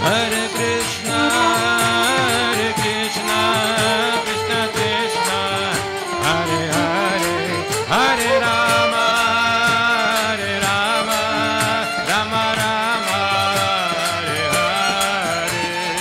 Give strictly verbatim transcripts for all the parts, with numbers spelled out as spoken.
Hare Krishna, Hare Krishna, Krishna Krishna, Hare Hare, Hare Rama, Hare Rama, Rama Rama, Hare Hare.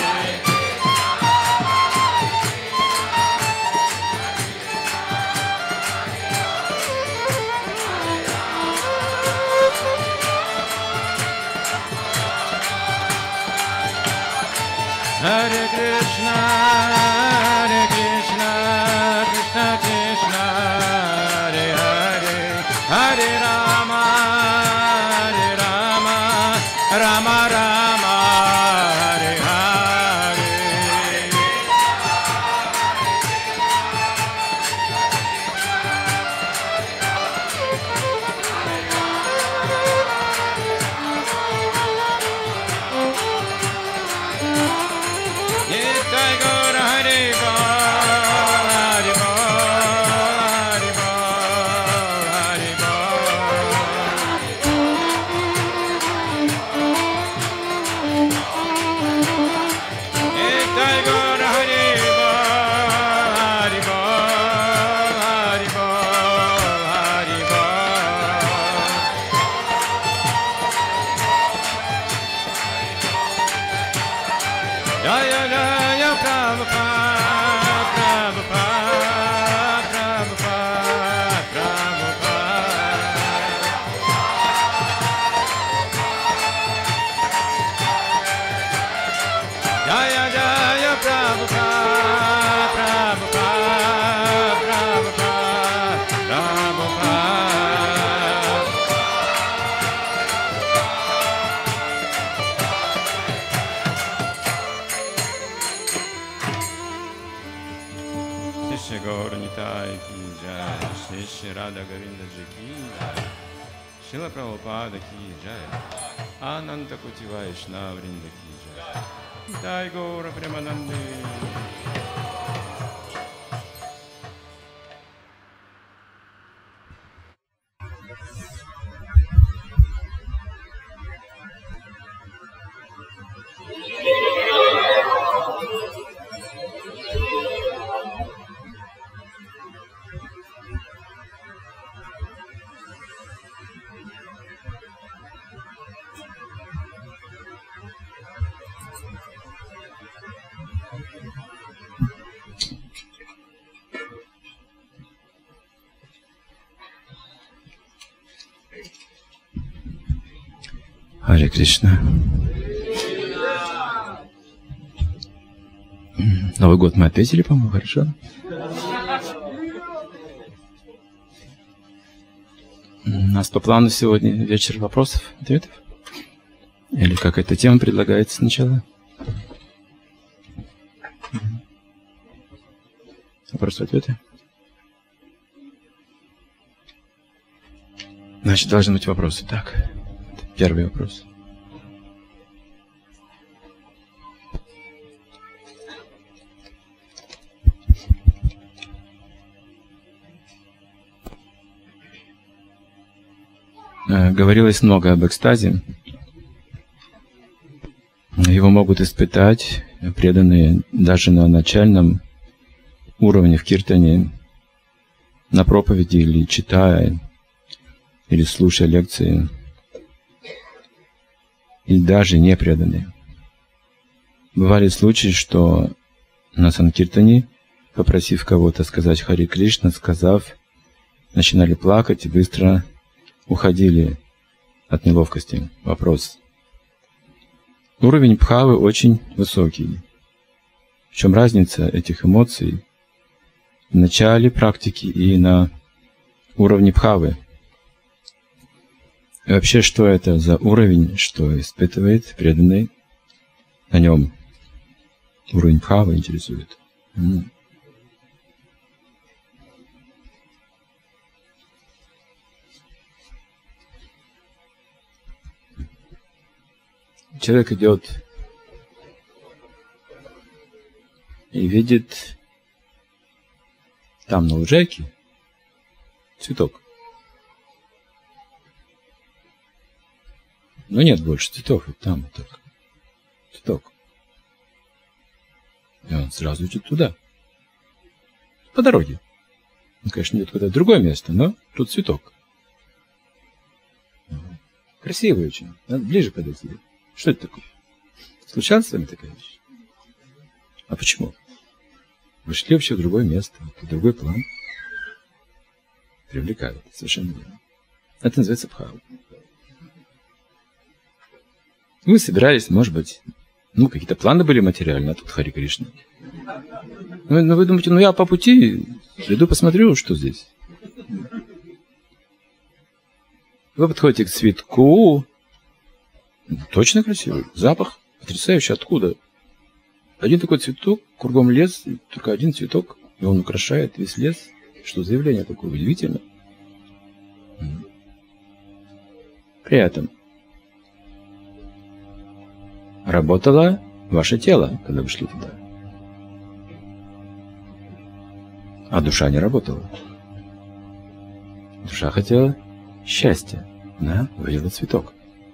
Hare Krishna, Hare Krishna, Krishna Krishna, Hare Hare, Hare Rama, Hare Rama, Rama Rama, Hare Hare. Nitai Gaur Hare Bol, Hare Bol, Hare Bol, Hare Bol. Nitai Gaur Hare Bol, Hare Bol, Hare Bol, Hare Bol. Jaya Jaya Prabhupada, Prabhupada, Prabhupada, Prabhupada. Jaya Jaya Prabhupada, Prabhupada, Prabhupada, Prabhupada. Shri Gaur Nitai ki jai, Shri Shri Radha Govinda ji ki jai, Srila Prabhupada ki jai, Ananta Koti Vaishnava Vrinda ki jai, Nitai Gaur Premanande. Харе Кришна. Новый год мы ответили, по-моему, хорошо? У нас по плану сегодня вечер вопросов, ответов? Или какая-то тема предлагается сначала? Вопросы-ответы? Значит, должны быть вопросы. Так, первый вопрос. Говорилось много об экстазе. Его могут испытать преданные даже на начальном уровне в киртане, на проповеди или читая, или слушая лекции, и даже не преданные. Бывали случаи, что на санкиртане, попросив кого-то сказать Харе Кришна, сказав, начинали плакать и быстро уходили от неловкости. Вопрос. Уровень бхавы очень высокий. В чем разница этих эмоций в начале практики и на уровне бхавы? И вообще, что это за уровень, что испытывает преданный? На нем уровень бхавы интересует. М-м. Человек идет и видит там на лужайке цветок. Но нет больше цветов, вот там вот так. Цветок. И он сразу идет туда. По дороге. Он, конечно, идет куда-то в другое место, но тут цветок. Красивый очень. Надо ближе подойти. Что это такое? Случалась с вами такая вещь? А почему? Вы шли вообще в другое место, в другой план. Привлекает. Совершенно верно. Это называется бхава. Мы собирались, может быть, ну, какие-то планы были материальные, а тут Хари Кришна. Ну, ну, вы думаете, ну, я по пути приду, посмотрю, что здесь. Вы подходите к цветку. Точно красивый. Запах потрясающий. Откуда? Один такой цветок, кругом лес, только один цветок, и он украшает весь лес. Что за явление такое? Удивительно. При этом работало ваше тело, когда вы шли туда. А душа не работала. Душа хотела счастья. Она увидела цветок.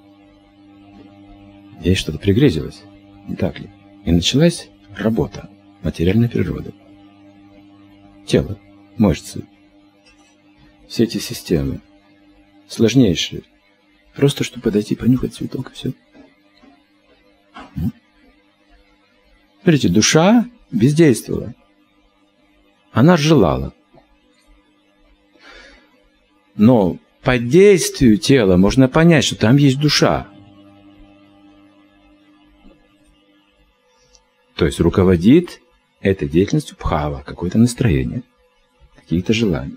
Ей что-то пригрезилось. Не так ли? И началась работа материальной природы. Тело, мышцы. Все эти системы. Сложнейшие. Просто чтобы подойти, понюхать цветок, и все. Смотрите, душа бездействовала. Она желала. Но по действию тела можно понять, что там есть душа. То есть руководит этой деятельностью бхава, какое-то настроение, какие-то желания.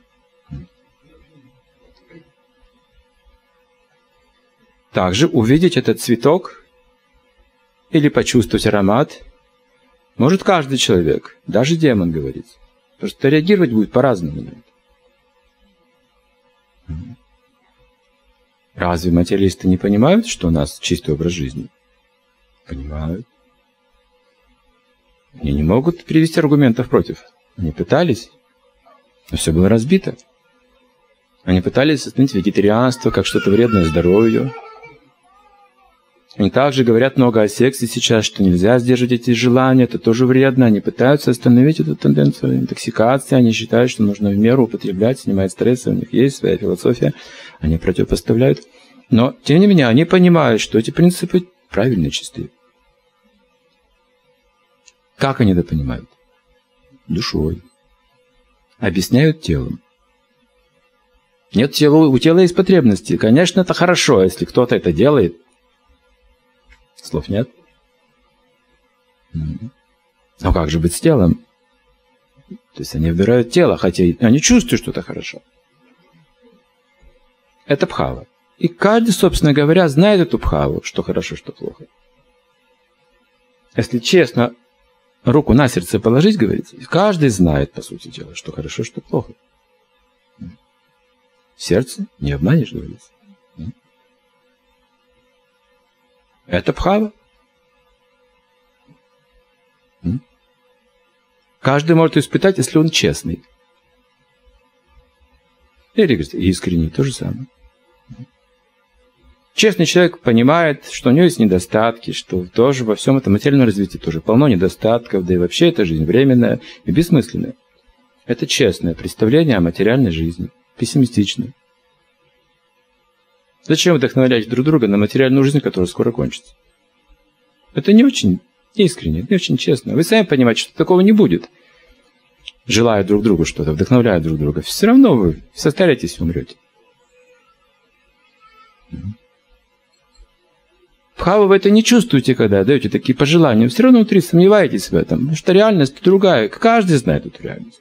Также увидеть этот цветок или почувствовать аромат может каждый человек, даже демон говорит. Просто реагировать будет по-разному на это. Разве материалисты не понимают, что у нас чистый образ жизни? Понимают. Они не могут привести аргументов против. Они пытались, но все было разбито. Они пытались остановить вегетарианство как что-то вредное здоровью. Они также говорят много о сексе сейчас, что нельзя сдерживать эти желания, это тоже вредно. Они пытаются остановить эту тенденцию интоксикации, они считают, что нужно в меру употреблять, снимать стрессы, у них есть своя философия, они противопоставляют. Но, тем не менее, они понимают, что эти принципы правильные, чистые. Как они это понимают? Душой. Объясняют телом. Нет, тело, у тела есть потребности. Конечно, это хорошо, если кто-то это делает. Слов нет. Но как же быть с телом? То есть они выбирают тело, хотя они чувствуют, что это хорошо. Это бхава. И каждый, собственно говоря, знает эту бхаву, что хорошо, что плохо. Если честно, руку на сердце положить, говорится, каждый знает, по сути дела, что хорошо, что плохо. Сердце не обманешь, говорится. Это бхава. Каждый может испытать, если он честный. Или говорит, искренний, то же самое. Честный человек понимает, что у него есть недостатки, что тоже во всем этом материальном развитии тоже полно недостатков, да и вообще эта жизнь временная и бессмысленная. Это честное представление о материальной жизни, пессимистичное. Зачем вдохновлять друг друга на материальную жизнь, которая скоро кончится? Это не очень искренне, не очень честно. Вы сами понимаете, что такого не будет. Желая друг другу что-то, вдохновляя друг друга, все равно вы состаретесь и умрете. Бхаву вы это не чувствуете, когда даете такие пожелания. Все равно внутри сомневаетесь в этом, потому что реальность другая. Каждый знает эту реальность.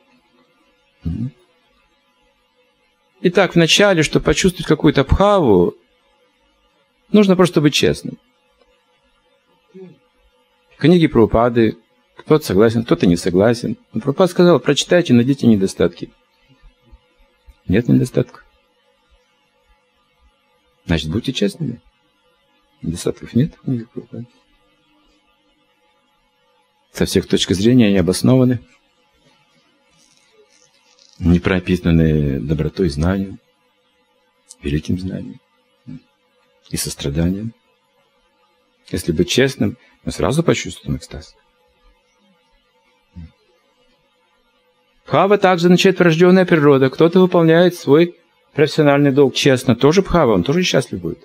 Итак, вначале, чтобы почувствовать какую-то бхаву, нужно просто быть честным. Книги Прабхупады, кто-то согласен, кто-то не согласен. Но Прабхупада сказал, прочитайте, найдите недостатки. Нет недостатков. Значит, будьте честными. Недостатков нет в книгах Прабхупады. Со всех точек зрения они обоснованы. Не пропитаны добротой и знанием, великим знанием и состраданием. Если быть честным, мы сразу почувствуем экстаз. Бхава также означает врожденная природа. Кто-то выполняет свой профессиональный долг честно. Тоже бхава, он тоже счастлив будет.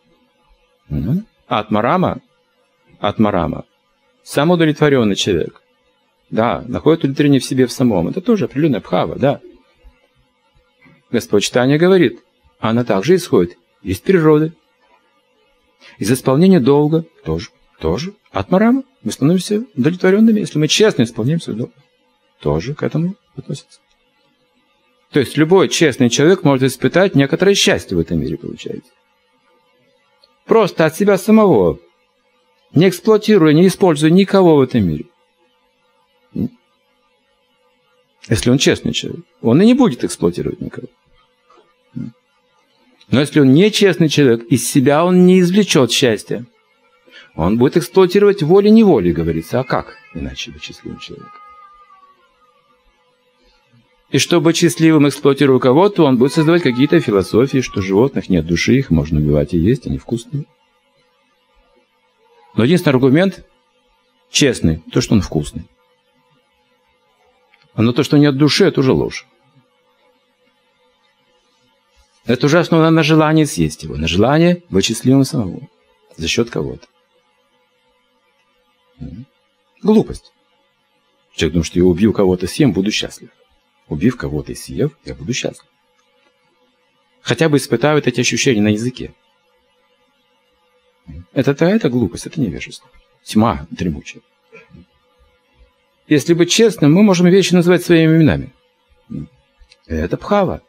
Атмарама, Атмарама, самоудовлетворенный человек. Да, находит удовлетворение в себе в самом. Это тоже определенная бхава, да. Господь Чайтанья говорит, она также исходит из природы. Из исполнения долга тоже, тоже. Атмарама. Мы становимся удовлетворенными, если мы честно исполняем свой долг. Тоже к этому относится. То есть любой честный человек может испытать некоторое счастье в этом мире, получается. Просто от себя самого, не эксплуатируя, не используя никого в этом мире. Если он честный человек, он и не будет эксплуатировать никого. Но если он не честный человек, из себя он не извлечет счастья. Он будет эксплуатировать волей-неволей, говорится. А как иначе быть счастливым человеком? И чтобы быть счастливым, эксплуатируя кого-то, он будет создавать какие-то философии, что животных нет души, их можно убивать и есть, они вкусные. Но единственный аргумент честный, то, что он вкусный. Но то, что нет души, это уже ложь. Это уже основано на желании съесть его, на желании быть счастливым самому, за счет кого-то. Глупость. Человек думает, что я убью кого-то, съем, буду счастлив. Убив кого-то и съев, я буду счастлив. Хотя бы испытаю эти ощущения на языке. Это, это, это глупость, это невежество. Тьма дремучая. Если быть честным, мы можем вещи называть своими именами. Это бхава.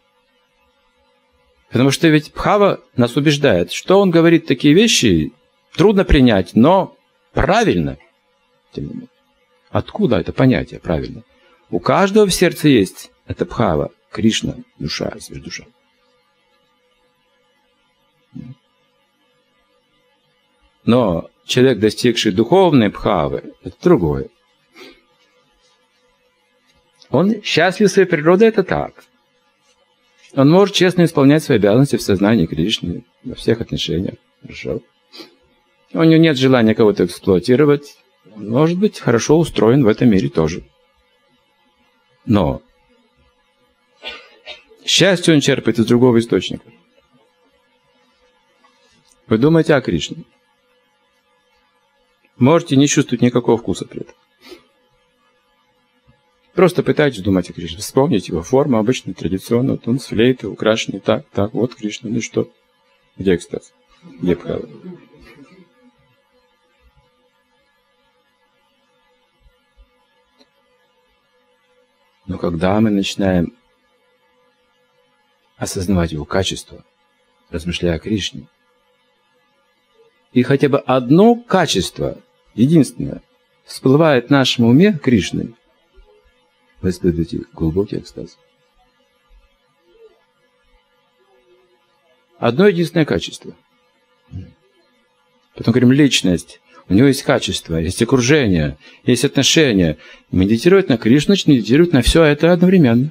Потому что ведь бхава нас убеждает, что он говорит такие вещи, трудно принять, но правильно. Откуда это понятие правильно? У каждого в сердце есть это бхава, Кришна, душа, сверхдуша. Но человек, достигший духовной бхавы, это другое. Он счастлив своей природой, это так. Он может честно исполнять свои обязанности в сознании Кришны во всех отношениях. Хорошо. У него нет желания кого-то эксплуатировать. Он может быть хорошо устроен в этом мире тоже. Но счастье он черпает из другого источника. Вы думаете о Кришне. Можете не чувствовать никакого вкуса при этом. Просто пытайтесь думать о Кришне. Вспомните его форму, обычно традиционно. Вот он с флейтой, украшенный. Так, так, вот Кришна. Ну и что? Где экстаз? Где бхава? Но когда мы начинаем осознавать его качество, размышляя о Кришне, и хотя бы одно качество, единственное, всплывает в нашем уме Кришны, вы испытываете глубокий экстаз. Одно единственное качество. Потом говорим, личность. У него есть качество, есть окружение, есть отношения. Медитировать на Кришну, значит медитировать на все это одновременно.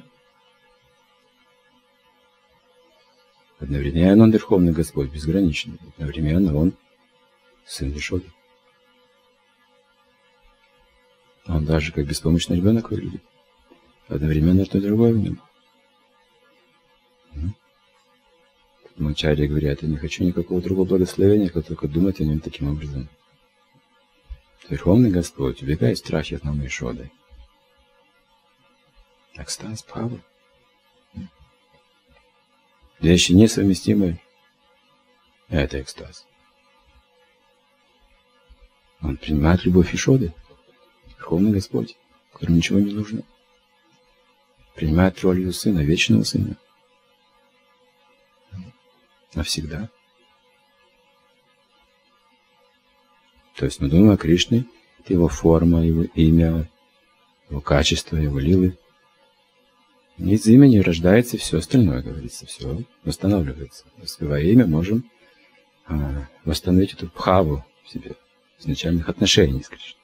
Одновременно он Верховный Господь, безграничный. Одновременно он сын Ешоды. Он даже как беспомощный ребенок выглядит. Одновременно что-то другое в нем. Ачарья говорят, я не хочу никакого другого благословения, как только думать о нем таким образом. Верховный Господь, убегай страхи от мамы Ешоды. Экстаз, бхава. Вещи несовместимые. Это экстаз. Он принимает любовь Ешоды. Верховный Господь, которому ничего не нужно. Принимает роль ее сына, вечного сына. Навсегда. То есть мы думаем о Кришне, это его форма, его имя, его качество, его лилы. Из имени рождается все остальное, говорится, все восстанавливается. Воспевая имя, можем а, восстановить эту бхаву в себе, изначальных отношений с Кришной.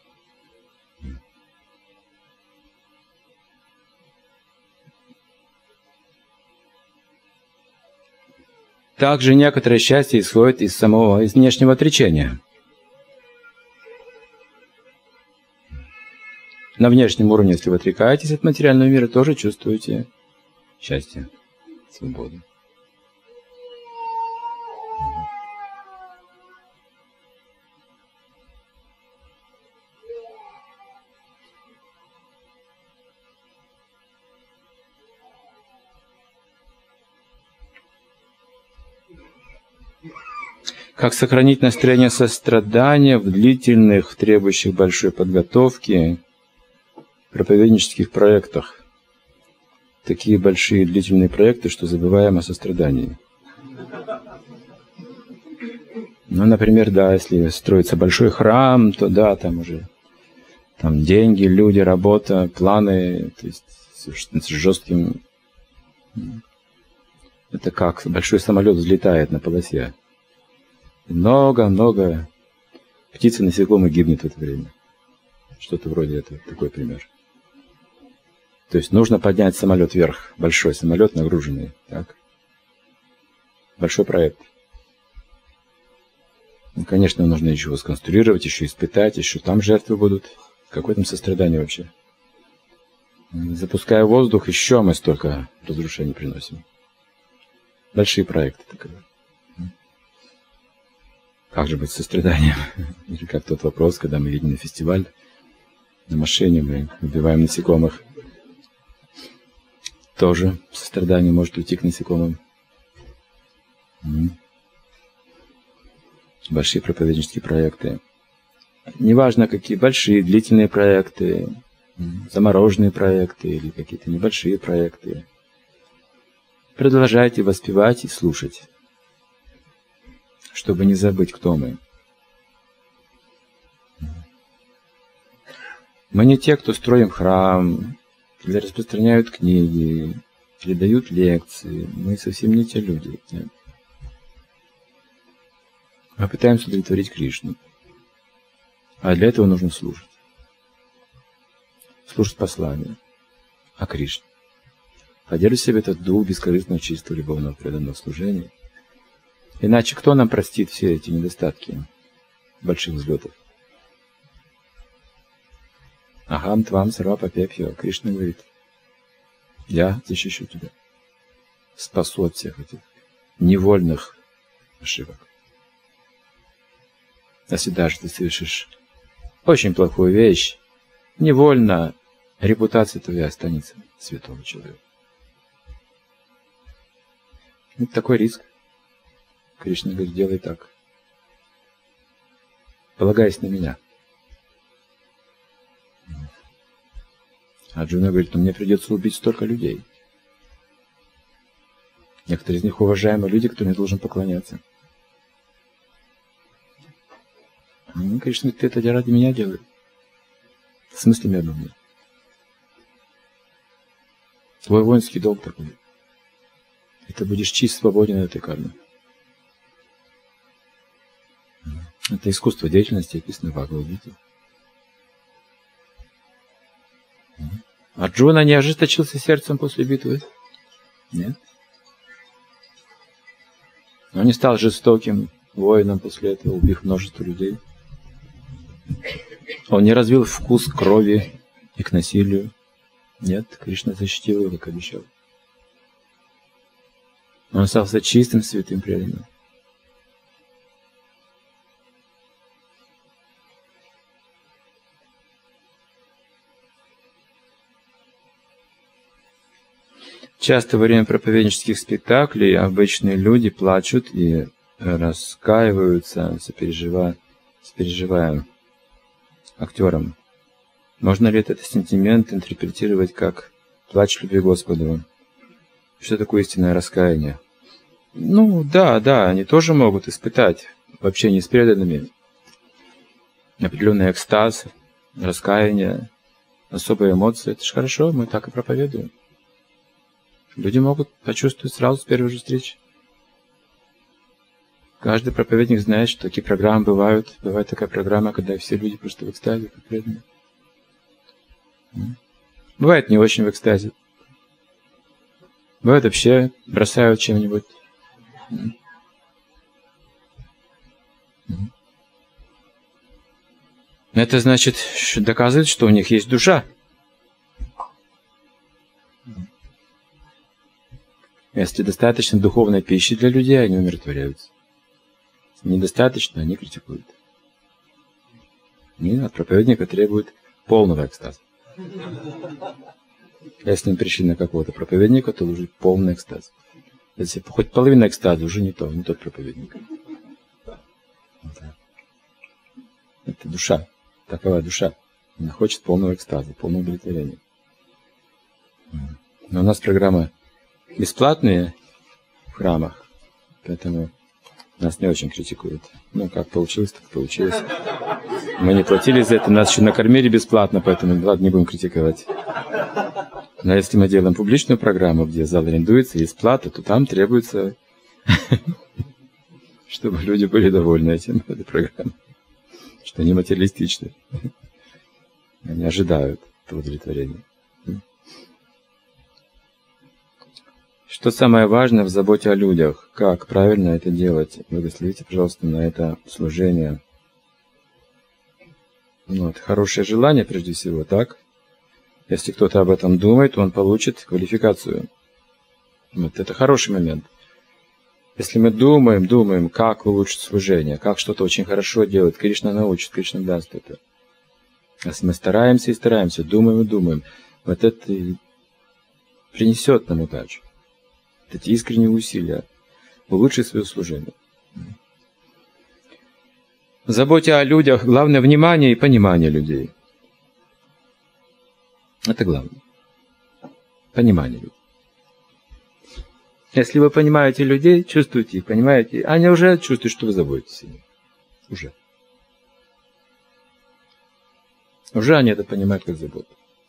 Также некоторое счастье исходит из самого, из внешнего отречения. на внешнем уровне, если вы отрекаетесь от материального мира, тоже чувствуете счастье, свободу. Как сохранить настроение сострадания в длительных, требующих большой подготовки проповеднических проектах? Такие большие длительные проекты, что забываем о сострадании. Ну, например, да, если строится большой храм, то да, там уже там деньги, люди, работа, планы, то есть с жестким. Это как большой самолет взлетает на полосе. Много-много птиц и насекомых гибнет в это время. Что-то вроде этого, такой пример. То есть нужно поднять самолет вверх, большой самолет нагруженный, так? Большой проект. Ну, конечно, нужно еще его сконструировать, еще испытать, еще там жертвы будут. Какое там сострадание вообще? Запуская воздух, еще мы столько разрушений приносим. Большие проекты таковы. Как же быть с состраданием? Или как тот вопрос, когда мы едем на фестиваль, на машине мы убиваем насекомых. Тоже сострадание может уйти к насекомым. Большие проповеднические проекты. Неважно, какие большие, длительные проекты, замороженные проекты или какие-то небольшие проекты. Продолжайте воспевать и слушать, чтобы не забыть, кто мы. Мы не те, кто строим храм, или распространяют книги, или дают лекции. Мы совсем не те люди. Нет. Мы пытаемся удовлетворить Кришну. А для этого нужно слушать. Слушать послание о Кришне. Поддерживать в себе этот дух бескорыстного, чистого, любовного, преданного служения. Иначе кто нам простит все эти недостатки больших взлетов? Ахам твам сарва папепхио. Кришна говорит, я защищу тебя. Спасу от всех этих невольных ошибок. Если даже ты совершишь очень плохую вещь, невольно репутация твоя останется святого человека. Это такой риск. Кришна говорит, делай так. Полагаясь на меня. Арджуна говорит, но мне придется убить столько людей. Некоторые из них уважаемые люди, которым я должен поклоняться. Ну, Кришна говорит, ты это ради меня делай. В смысле мне обо мне? Твой воинский долг такой. И ты будешь чист, свободен от этой кармы. Это искусство деятельности, описано в Бхагавад-гите. Арджуна не ожесточился сердцем после битвы? Нет. Он не стал жестоким воином после этого, убив множество людей. Он не развил вкус к крови и к насилию. Нет, Кришна защитил его, как обещал. Он остался чистым, святым, преданным. Часто во время проповеднических спектаклей обычные люди плачут и раскаиваются, сопереживая, сопереживая актерам. Можно ли этот сентимент интерпретировать как плач любви к Господу? Что такое истинное раскаяние? Ну, да, да, они тоже могут испытать в общении с преданными определенный экстаз, раскаяние, особые эмоции. Это же хорошо, мы так и проповедуем. Люди могут почувствовать сразу с первой же встречи. Каждый проповедник знает, что такие программы бывают. Бывает такая программа, когда все люди просто в экстазе. Бывает не очень в экстазе. Бывает вообще бросают чем-нибудь. Это значит, доказывает, что у них есть душа. Если достаточно духовной пищи для людей, они умиротворяются. Если недостаточно, они критикуют. И от проповедника требуют полного экстаза. Если мы пришли на какого-то проповедника, то уже полный экстаз. Если хоть половина экстаза, уже не то, не тот проповедник. Это душа. Такова душа. Она хочет полного экстаза, полного удовлетворения. Но у нас программа бесплатные в храмах, поэтому нас не очень критикуют. Ну, как получилось, так получилось. Мы не платили за это, нас еще накормили бесплатно, поэтому, ладно, не будем критиковать. Но если мы делаем публичную программу, где зал арендуется, есть плата, то там требуется, чтобы люди были довольны этим, этой программой. Что они материалистичны. Они ожидают этого удовлетворения. Что самое важное в заботе о людях? Как правильно это делать? Благословите, пожалуйста, на это служение. Вот. Хорошее желание, прежде всего, так? Если кто-то об этом думает, он получит квалификацию. Вот. Это хороший момент. Если мы думаем, думаем, как улучшить служение, как что-то очень хорошо делать, Кришна научит, Кришна даст это. Если мы стараемся и стараемся, думаем и думаем, вот это и принесет нам удачу. Эти искренние усилия улучшить свое служение. В заботе о людях главное внимание и понимание людей. Это главное. Понимание людей. Если вы понимаете людей, чувствуете их, понимаете, они уже чувствуют, что вы заботитесь о них. Уже. Уже они это понимают как заботу.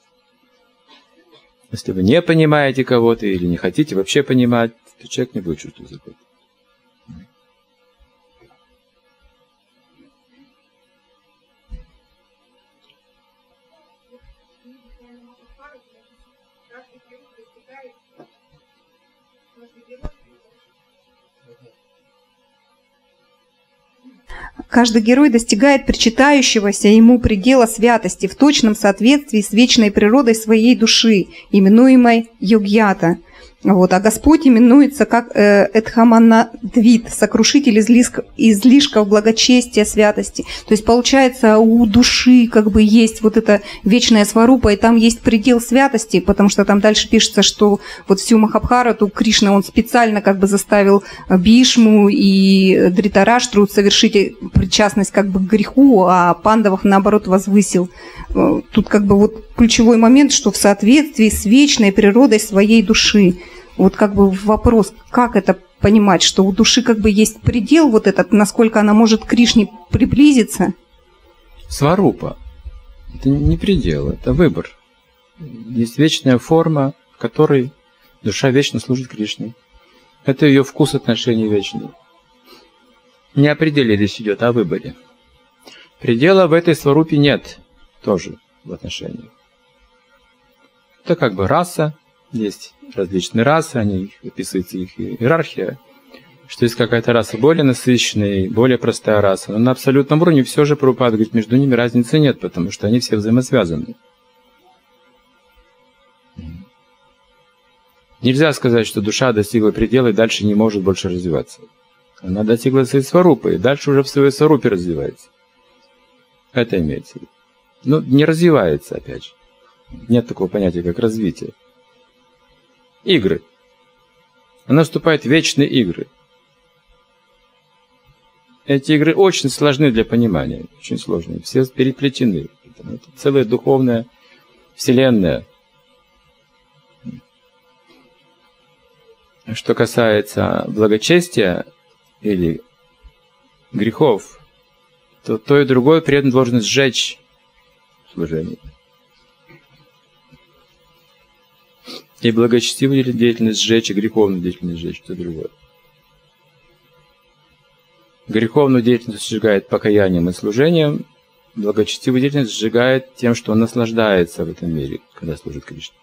Если вы не понимаете кого-то или не хотите вообще понимать, то человек не будет чувствовать заботу. Каждый герой достигает причитающегося ему предела святости в точном соответствии с вечной природой своей души, именуемой йогьята. Вот. А Господь именуется как э, Эдхаманадвит, сокрушитель излишк, излишков благочестия, святости. То есть, получается, у души как бы есть вот эта вечная сварупа, и там есть предел святости, потому что там дальше пишется, что вот всю Махабхарату Кришна, он специально как бы заставил Бхишму и Дритараштру совершить причастность как бы к греху, а Пандавов, наоборот, возвысил. Тут как бы вот ключевой момент, что в соответствии с вечной природой своей души. Вот как бы вопрос, как это понимать, что у души как бы есть предел вот этот, насколько она может к Кришне приблизиться? Сварупа. Это не предел, это выбор. Есть вечная форма, в которой душа вечно служит Кришне. Это ее вкус отношений вечный. Не о пределе речь идет, а о выборе. Предела в этой сварупе нет тоже в отношениях. Это как бы раса. Есть различные расы, они описывается их иерархия, что есть какая-то раса более насыщенная, более простая раса. Но на абсолютном уровне все же Прабхупада говорит, между ними разницы нет, потому что они все взаимосвязаны. Нельзя сказать, что душа достигла предела и дальше не может больше развиваться. Она достигла своей сварупы, и дальше уже в своей сварупе развивается. Это имеется в виду. Ну, не развивается, опять же. Нет такого понятия, как развитие. Игры. Она вступает в вечные игры. Эти игры очень сложны для понимания, очень сложные. Все переплетены. Это целая духовная вселенная. Что касается благочестия или грехов, то то и другое преданный должен сжечь служение. И благочестивую деятельность сжечь, и греховную деятельность сжечь, что другое. Греховную деятельность сжигает покаянием и служением, благочестивую деятельность сжигает тем, что он наслаждается в этом мире, когда служит Кришне.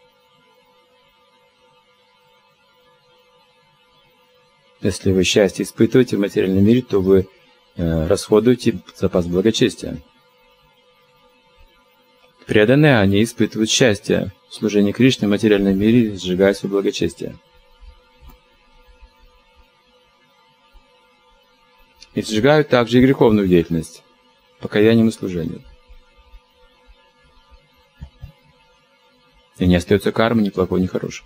Если вы счастье испытываете в материальном мире, то вы э, расходуете запас благочестия. Преданные, они испытывают счастье в служении Кришне в материальном мире, сжигая свое благочестие. И сжигают также и греховную деятельность, покаянием и служением. И не остается кармы ни плохой, ни хорошей.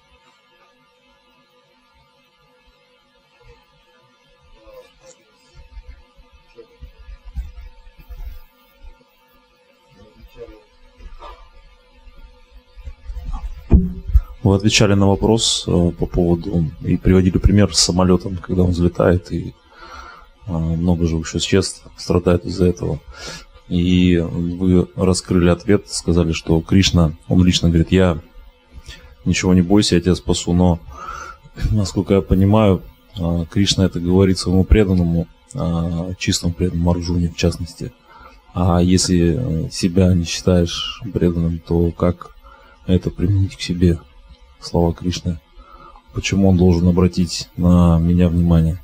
Вы отвечали на вопрос э, по поводу и приводили пример с самолетом, когда он взлетает, и э, много живых существ страдает из-за этого. И вы раскрыли ответ, сказали, что Кришна, он лично говорит: я ничего не бойся, я тебя спасу. Но, насколько я понимаю, э, Кришна это говорит своему преданному, э, чистому преданному Арджуне в частности. А если себя не считаешь преданным, то как это применить к себе? Слова Кришны. Почему он должен обратить на меня внимание?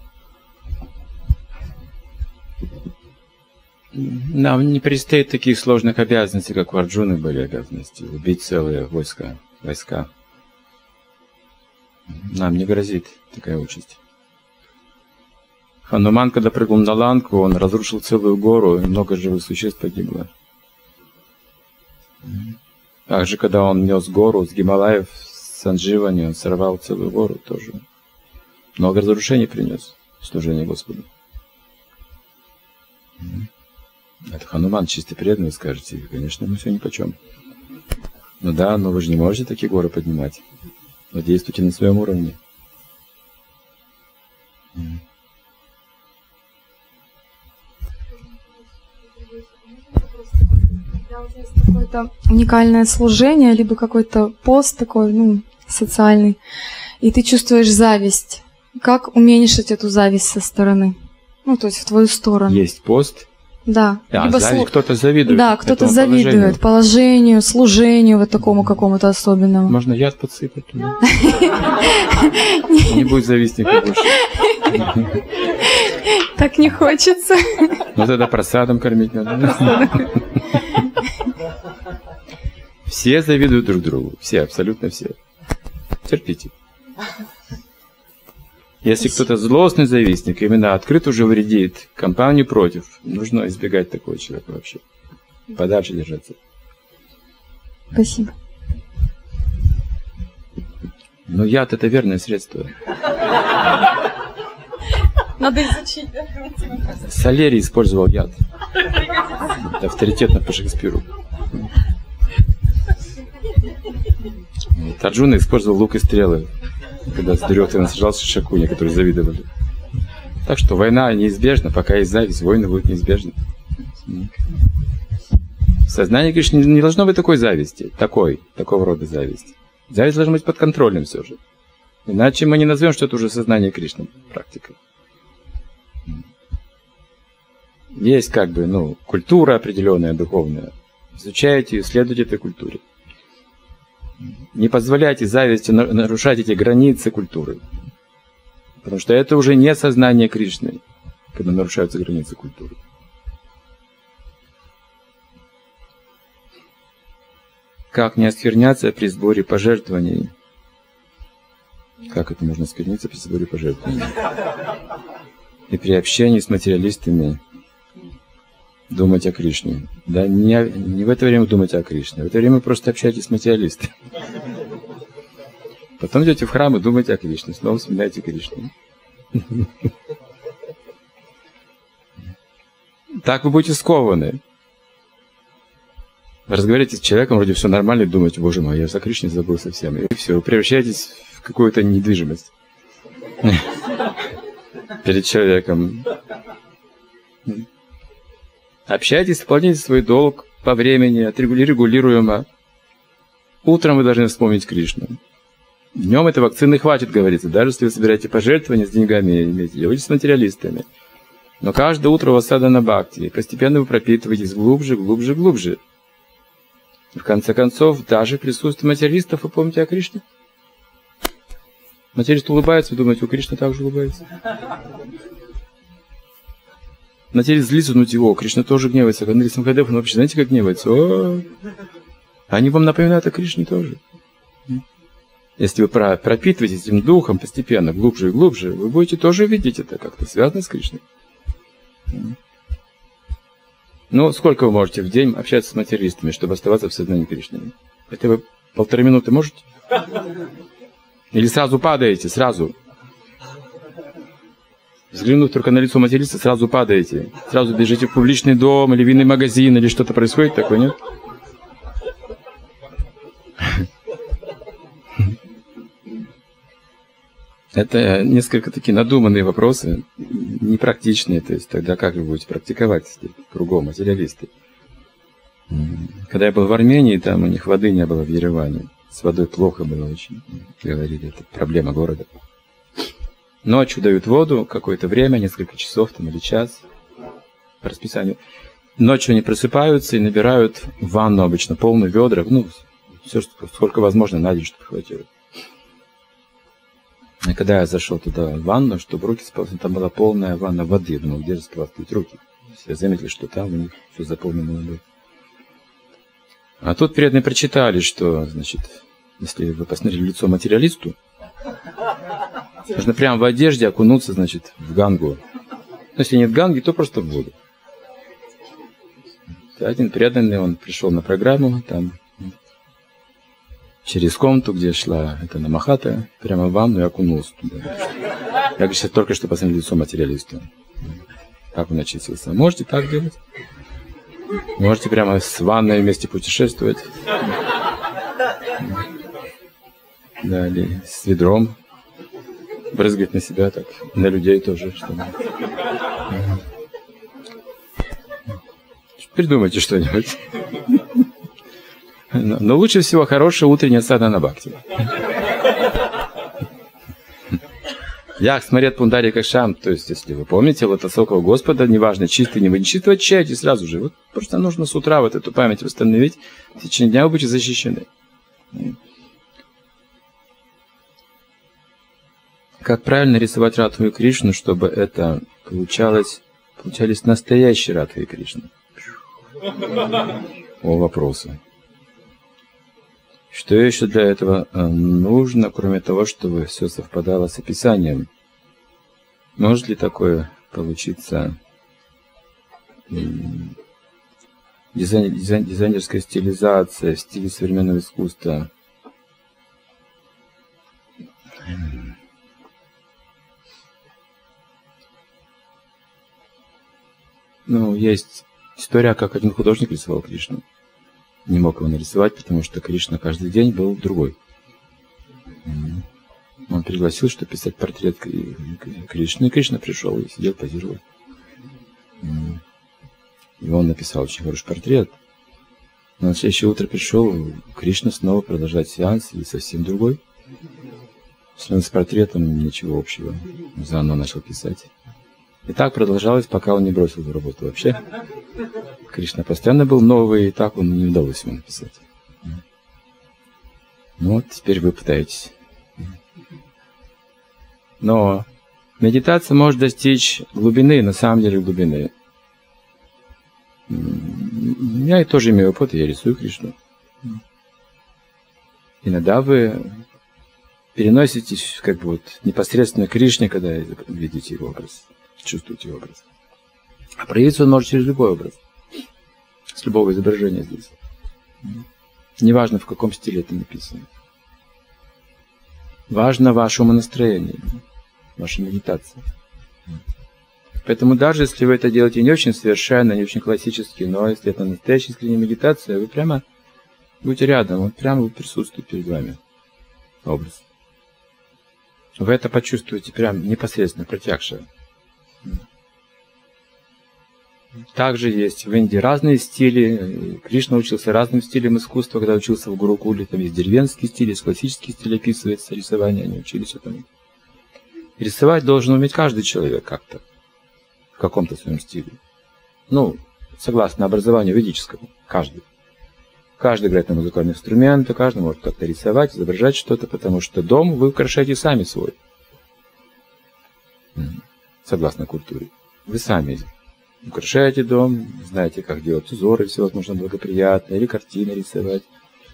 Нам не предстоит таких сложных обязанностей, как у Арджуны были обязанности. Убить целые войска. войска. Нам не грозит такая участь. Хануман, когда прыгнул на ланку, он разрушил целую гору, и много живых существ погибло. Также, когда он нес гору с Гималаев, Сандживани, он сорвал целую гору тоже. Много разрушений принес в служении Господу. Это Хануман чистый преданный, скажете. Конечно, ему все нипочем. Ну да, но вы же не можете такие горы поднимать. Вы действуйте на своем уровне. Когда у тебя есть какое-то уникальное служение, либо какой-то пост такой, ну, социальный, и ты чувствуешь зависть, как уменьшить эту зависть со стороны? Ну, то есть в твою сторону. Есть пост. Да. А, либо зависть, слу... кто-то завидует. Да, кто-то завидует положению. положению, служению вот такому какому-то особенному. Можно яд подсыпать туда. Не будет завистника больше. Так не хочется. Ну тогда просадом кормить надо. Все завидуют друг другу. Все, абсолютно все. Терпите. Если кто-то злостный завистник, именно открыто уже вредит компанию против, нужно избегать такого человека вообще. Подальше держаться. Спасибо. Но яд — это верное средство. Надо изучить, да? Салерий использовал яд. Это авторитетно по Шекспиру. Вот. Арджуна использовал лук и стрелы, когда с Дурьодханой сражался с Шакуни, которые завидовали. Так что война неизбежна, пока есть зависть, войны будут неизбежны. В сознании, конечно, не должно быть такой зависти, такой, такого рода зависти. Зависть должна быть подконтрольным все же. Иначе мы не назовем, что это уже сознание Кришны, практика. Есть как бы, ну, культура определенная, духовная. Изучайте, исследуйте этой культуре. Не позволяйте зависти нарушать эти границы культуры. Потому что это уже не сознание Кришны, когда нарушаются границы культуры. Как не оскверняться при сборе пожертвований? Как это можно оскверниться при сборе пожертвований? И при общении с материалистами думать о Кришне. Да не, не в это время думать о Кришне. В это время просто общайтесь с материалистами. Потом идете в храм и думаете о Кришне. Снова вспоминаете Кришну. Так вы будете скованы. Вы разговариваете с человеком, вроде все нормально, и думаете: боже мой, я за Кришне забыл совсем. И все, вы превращаетесь в какую-то недвижимость перед человеком. Общайтесь, выполняйте свой долг по времени, отрегулируемо. Утром вы должны вспомнить Кришну. Днем этой вакцины хватит, говорится. Даже если вы собираете пожертвования с деньгами, имеете дело с материалистами. Но каждое утро у вас садхана бхакти. И постепенно вы пропитываетесь глубже, глубже, глубже. И в конце концов, даже в присутствии материалистов вы помните о Кришне. Материалист улыбается, вы думаете, у Кришны также улыбается. Материалист злится, ну типа, о, Кришна тоже гневается. Канали Самхадев, он вообще знаете, как гневается? О, Они вам напоминают о Кришне тоже. Если вы пропитываетесь этим духом постепенно, глубже и глубже, вы будете тоже видеть это как-то связано с Кришной. Ну, сколько вы можете в день общаться с материалистами, чтобы оставаться в сознании Кришны? Это вы полторы минуты можете? Или сразу падаете, сразу? Взглянув только на лицо материалиста, сразу падаете. Сразу бежите в публичный дом, или винный магазин, или что-то происходит такое, нет? Это несколько такие надуманные вопросы, непрактичные. То есть тогда как вы будете практиковать кругом материалисты? Когда я был в Армении, там у них воды не было в Ереване. С водой плохо было очень. Говорили, это проблема города. Ночью дают воду какое-то время, несколько часов там, или час по расписанию. Ночью они просыпаются и набирают ванну обычно полную ведра. Ну, все, сколько возможно, на день, чтобы хватило. И когда я зашел туда в ванну, чтобы руки сполоснуть, там была полная ванна воды. Я думал, где же сполоснуть руки? Все заметили, что там у них все заполнено водой. А тут преданные прочитали, что, значит, если вы посмотрели лицо материалисту, нужно прямо в одежде окунуться, значит, в Гангу. Но если нет Ганги, то просто в воду. Один преданный, он пришел на программу, там, через комнату, где шла эта Намахата, прямо в ванну и окунулся туда. Я говорю, сейчас только что посмотрел лицо материалиста. Как он очистился? Можете так делать? Можете прямо с ванной вместе путешествовать. Да, или с ведром. Брызгать на себя так, на людей тоже. Чтобы... Придумайте что-нибудь. Но лучше всего хорошая утренняя садхана бхакти. Ях смарет пундари кашам, то есть, если вы помните, вот высокого Господа, неважно, чистый, не вы нечистый, очищайте сразу же. Вот просто нужно с утра вот эту память восстановить, в течение дня вы будете защищены. Как правильно рисовать Радху и Кришну, чтобы это получалось, получались настоящие Радха и Кришна? О, вопросы. Что еще для этого нужно, кроме того, чтобы все совпадало с описанием? Может ли такое получиться дизайн, дизайн, дизайнерская стилизация в стиле современного искусства? Ну, есть история, как один художник рисовал Кришну. Не мог его нарисовать, потому что Кришна каждый день был другой. Он пригласил, чтобы писать портрет Кришны, и Кришна пришел и сидел, позировал. И он написал очень хороший портрет. Но на следующее утро пришел Кришна снова продолжать сеанс, и совсем другой. С портретом ничего общего. Заново начал писать. И так продолжалось, пока он не бросил эту работу вообще. Кришна постоянно был новый, и так он не удалось ему написать. Ну вот, теперь вы пытаетесь. Но медитация может достичь глубины, на самом деле глубины. Я тоже имею опыт, я рисую Кришну. Иногда вы переноситесь как бы вот непосредственно к Кришне, когда видите его образ, чувствуете его образ. А проявиться он может через любой образ. С любого изображения здесь. Неважно, в каком стиле это написано. Важно ваше умонастроение, ваша медитация. Поэтому даже если вы это делаете не очень совершенно, не очень классически, но если это настоящая искренняя медитация, вы прямо будете рядом, вот прямо вы присутствуете перед вами. Образ. Вы это почувствуете прямо непосредственно, протягшее. Также есть в Индии разные стили. Кришна учился разным стилям искусства, когда учился в Гурукуле. Там есть деревенский стиль, есть классический стиль, описывается рисование. Они учились этому. Рисовать должен уметь каждый человек как-то. В каком-то своем стиле. Ну, согласно образованию ведическому. Каждый. Каждый играет на музыкальные инструменты, каждый может как-то рисовать, изображать что-то, потому что дом вы украшаете сами свой. Согласно культуре. Вы сами украшаете дом, знаете, как делать узоры всевозможно благоприятные, или картины рисовать,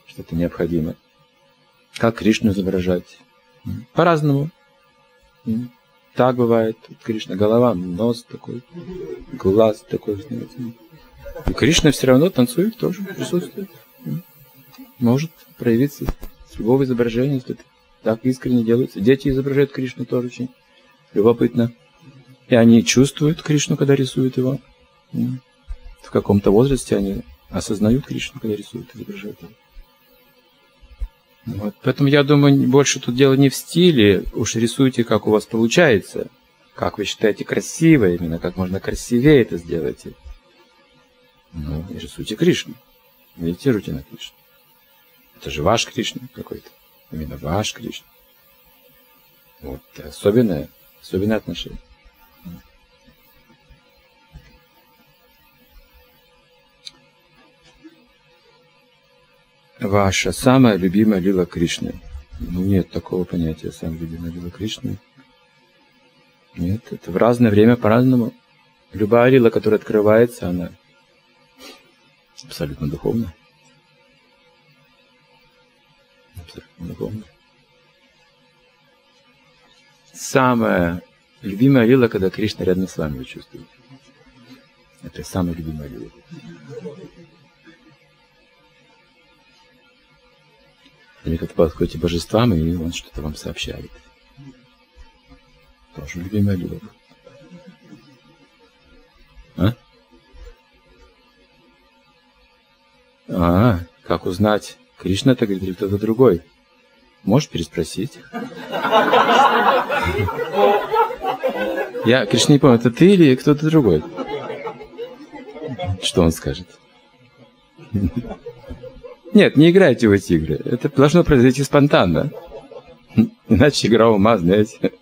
что это необходимо. Как Кришну изображать? По-разному. Так бывает. Кришна голова, нос такой, глаз такой. И Кришна все равно танцует, тоже присутствует. Может проявиться с любого изображения, если это так искренне делается. Дети изображают Кришну тоже очень любопытно. И они чувствуют Кришну, когда рисуют его. В каком-то возрасте они осознают Кришну, когда рисуют, изображают его. Вот. Поэтому я думаю, больше тут дело не в стиле. Уж рисуйте, как у вас получается. Как вы считаете красиво, именно как можно красивее это сделать. Ну, и рисуйте Кришну. Медитируйте на Кришну. Это же ваш Кришна какой-то. Именно ваш Кришна. Вот. Особенное, особенное отношение. Ваша самая любимая лила Кришны. Ну, нет такого понятия, самая любимая лила Кришны. Нет, это в разное время по-разному. Любая лила, которая открывается, она абсолютно духовна. Абсолютно духовна. Самая любимая лила, когда Кришна рядом с вами, вы чувствуете. Это самая любимая лила. Или как-то подходите к божествам, и он что-то вам сообщает. Тоже любимая лила. А? А, как узнать, Кришна это говорит или кто-то другой? Можешь переспросить? Я, Кришна, не помню, это ты или кто-то другой? Что он скажет? Нет, не играйте в эти игры. Это должно произойти спонтанно. Иначе игра ума, знаете.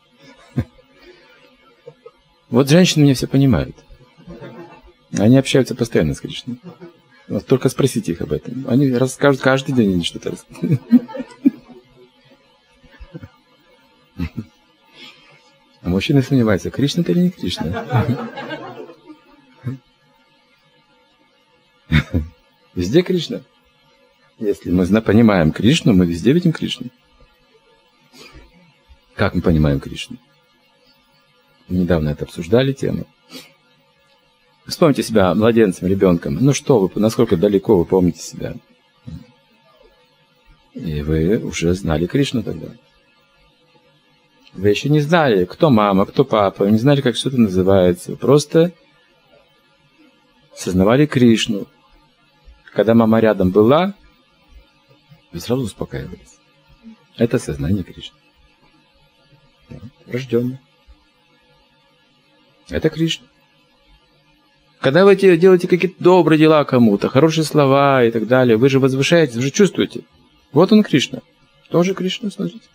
Вот женщины меня все понимают. Они общаются постоянно с Кришной. Вот только спросите их об этом. Они расскажут каждый день, они что-то расскажут. А мужчины сомневаются, Кришна это или не Кришна. Везде Кришна. Если мы понимаем Кришну, мы везде видим Кришну. Как мы понимаем Кришну? Недавно это обсуждали тему. Вспомните себя младенцем, ребенком. Ну что вы, насколько далеко вы помните себя? И вы уже знали Кришну тогда. Вы еще не знали, кто мама, кто папа, вы не знали, как что-то называется. Вы просто сознавали Кришну. Когда мама рядом была, вы сразу успокаивались. Это сознание Кришны. Рожденный. Это Кришна. Когда вы делаете какие-то добрые дела кому-то, хорошие слова и так далее, вы же возвышаетесь, вы же чувствуете. Вот он Кришна. Тоже Кришна, смотрите.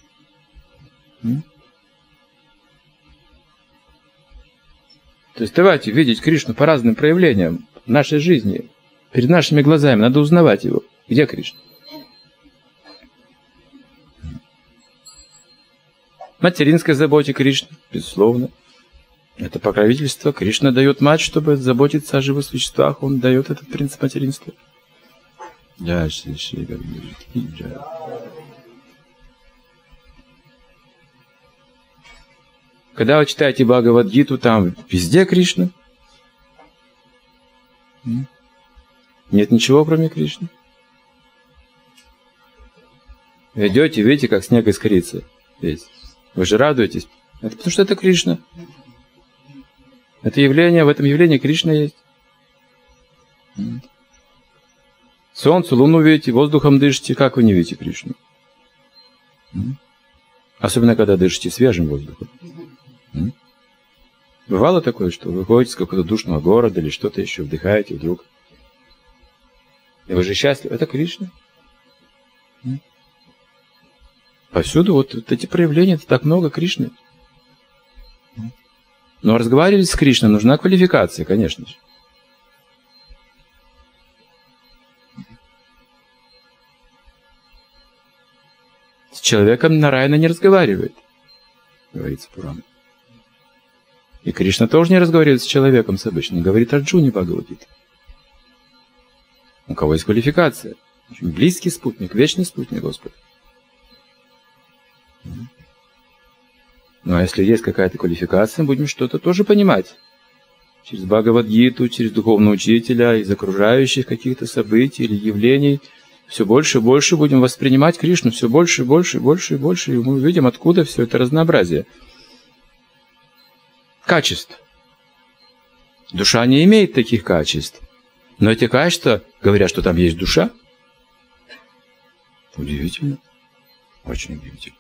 То есть давайте видеть Кришну по разным проявлениям в нашей жизни. Перед нашими глазами. Надо узнавать его. Где Кришна? Материнской заботе Кришны, безусловно. Это покровительство. Кришна дает мать, чтобы заботиться о живых существах. Он дает этот принцип материнства. Когда вы читаете Бхагавад-гиту, там везде Кришна. Нет ничего, кроме Кришны. Вы идете, видите, как снег искрится весь. Вы же радуетесь. Это потому что это Кришна. Это явление, в этом явлении Кришна есть. Солнце, луну видите, воздухом дышите. Как вы не видите Кришну? Особенно, когда дышите свежим воздухом. Бывало такое, что вы выходите с какого-то душного города или что-то еще, вдыхаете вдруг. И вы же счастливы. Это Кришна. Повсюду вот, вот эти проявления, это так много Кришны. Но разговаривать с Кришной нужна квалификация, конечно же. С человеком Нараяна не разговаривает, говорится Пурана. И Кришна тоже не разговаривает с человеком, с обычным. Говорит Арджуне Бхагавад-гита. У кого есть квалификация? Очень близкий спутник, вечный спутник Господа. Ну а если есть какая-то квалификация, будем что-то тоже понимать. Через Бхагавад-гиту, через духовного учителя, из окружающих каких-то событий или явлений. Все больше и больше будем воспринимать Кришну, все больше и больше и больше и больше. И мы увидим, откуда все это разнообразие. Качеств. Душа не имеет таких качеств. Но эти качества говорят, что там есть душа. Удивительно. Очень удивительно.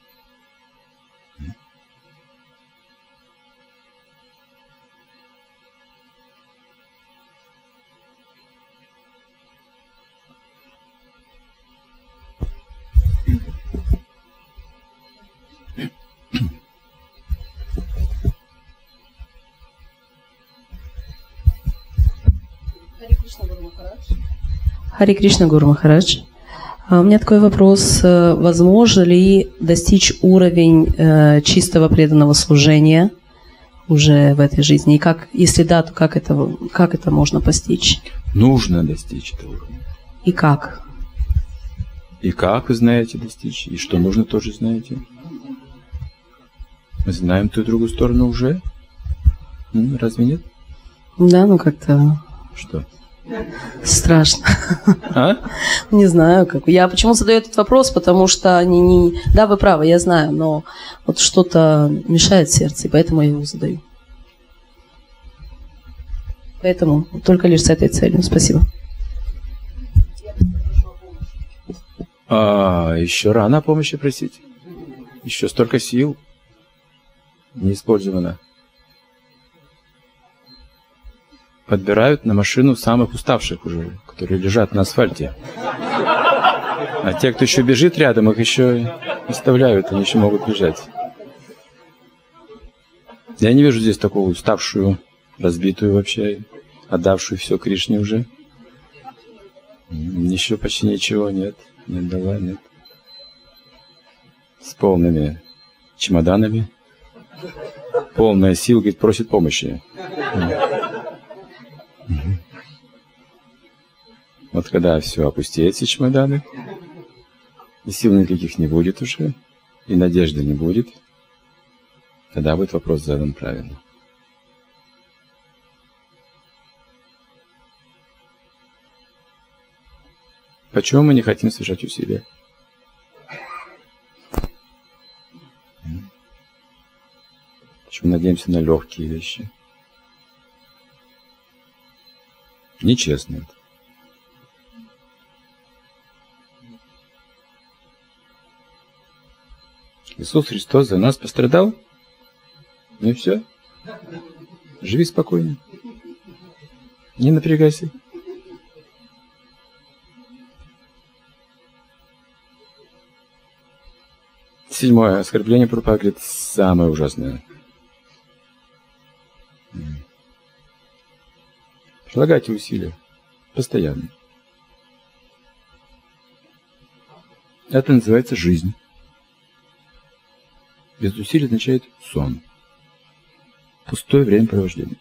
Харе Кришна, Гуру Махарадж. У меня такой вопрос. Возможно ли достичь уровень э, чистого преданного служения уже в этой жизни? И как, если да, то как это, как это можно постичь? Нужно достичь этого уровня. И как? И как вы знаете достичь? И что нужно, тоже знаете. Мы знаем ту и другую сторону уже. Разве нет? Да, ну как-то... Что? Страшно. А? Не знаю, как. Я почему задаю этот вопрос, потому что не, не... Да, вы правы, я знаю, но вот что-то мешает сердце, и поэтому я его задаю. Поэтому только лишь с этой целью. Спасибо. А, еще рано о помощи просить. Еще столько сил не использовано. Подбирают на машину самых уставших уже, которые лежат на асфальте. А те, кто еще бежит рядом, их еще оставляют, они еще могут бежать. Я не вижу здесь такого уставшую, разбитую вообще, отдавшую все Кришне уже. Еще почти ничего нет, не отдала, нет. С полными чемоданами. Полная сил, говорит, просит помощи. Вот когда все опустеет, эти чемоданы, и сил никаких не будет уже, и надежды не будет, тогда будет вопрос задан правильно. Почему мы не хотим совершать усилия? Почему надеемся на легкие вещи? Нечестно это. Иисус Христос за нас пострадал. Ну и все. Живи спокойно. Не напрягайся. Седьмое. Оскорбление Прабхупады, говорит, самое ужасное. Прилагайте усилия. Постоянно. Это называется жизнь. Без усилий означает сон. Пустое времяпровождение.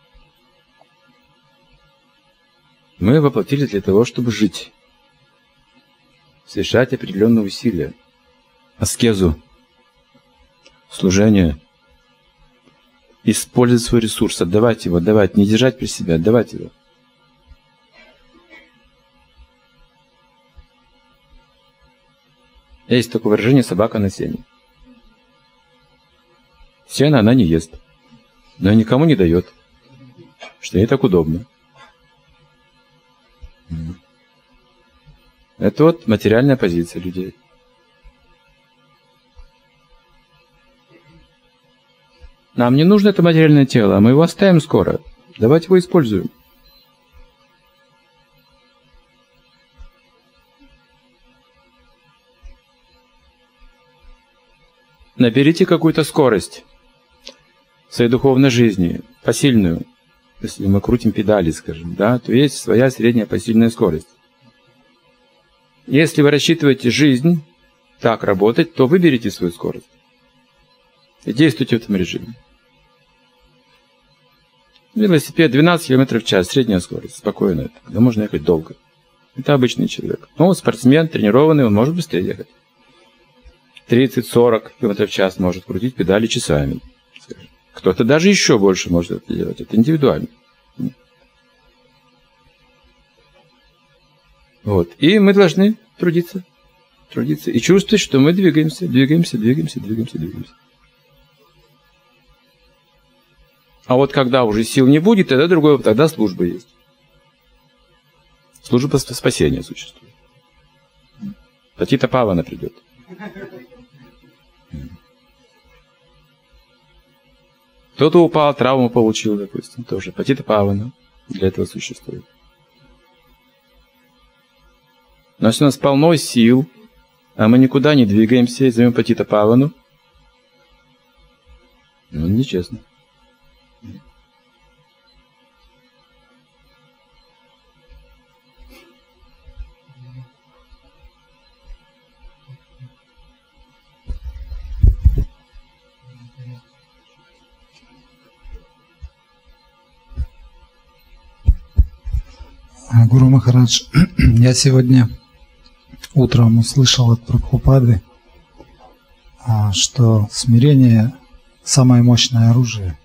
Мы воплотились для того, чтобы жить. Совершать определенные усилия. Аскезу. Служение. Использовать свой ресурс. Отдавать его. Отдавать. Не держать при себе. Отдавать его. Есть такое выражение «собака на сене». Сено она не ест, но никому не дает, что ей так удобно. Это вот материальная позиция людей. Нам не нужно это материальное тело, а мы его оставим скоро. Давайте его используем. Наберите какую-то скорость в своей духовной жизни, посильную. Если мы крутим педали, скажем, да, то есть своя средняя посильная скорость. Если вы рассчитываете жизнь так работать, то выберите свою скорость и действуйте в этом режиме. Велосипед двенадцать километров в час, средняя скорость, спокойно, тогда можно ехать долго. Это обычный человек. Ну, спортсмен, тренированный, он может быстрее ехать. тридцать-сорок километров в час может крутить педали часами. Кто-то даже еще больше может это делать. Это индивидуально. Вот. И мы должны трудиться. Трудиться. И чувствовать, что мы двигаемся, двигаемся, двигаемся, двигаемся, двигаемся. А вот когда уже сил не будет, тогда другое, тогда служба есть. Служба спасения существует. Патита Павана придет. Кто-то упал, травму получил, допустим, тоже. Патита Павана для этого существует. Но если у нас полно сил, а мы никуда не двигаемся и зовем Патита Павану, ну, нечестно. Гуру Махарадж, я сегодня утром услышал от Прабхупады, что смирение – самое мощное оружие.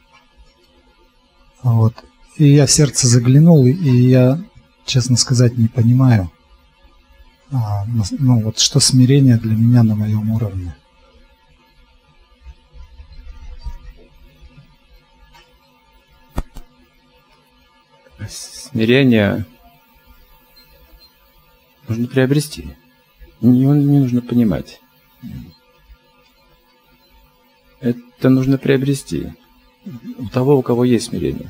Вот. И я в сердце заглянул, и я, честно сказать, не понимаю, ну, вот, что смирение для меня на моем уровне. Смирение нужно приобрести. Его не нужно понимать. Это нужно приобрести. У того, у кого есть смирение.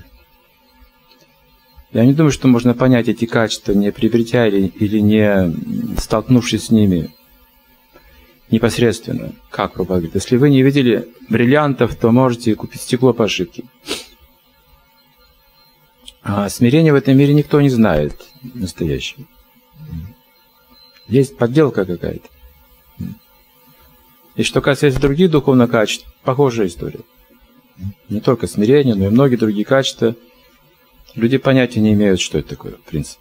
Я не думаю, что можно понять эти качества, не приобретя или, или не столкнувшись с ними непосредственно. Как Прабхупада говорит, если вы не видели бриллиантов, то можете купить стекло по ошибке. А смирение в этом мире никто не знает настоящего. Есть подделка какая-то. И что касается других духовных качеств, похожая история. Не только смирение, но и многие другие качества. Люди понятия не имеют, что это такое, в принципе.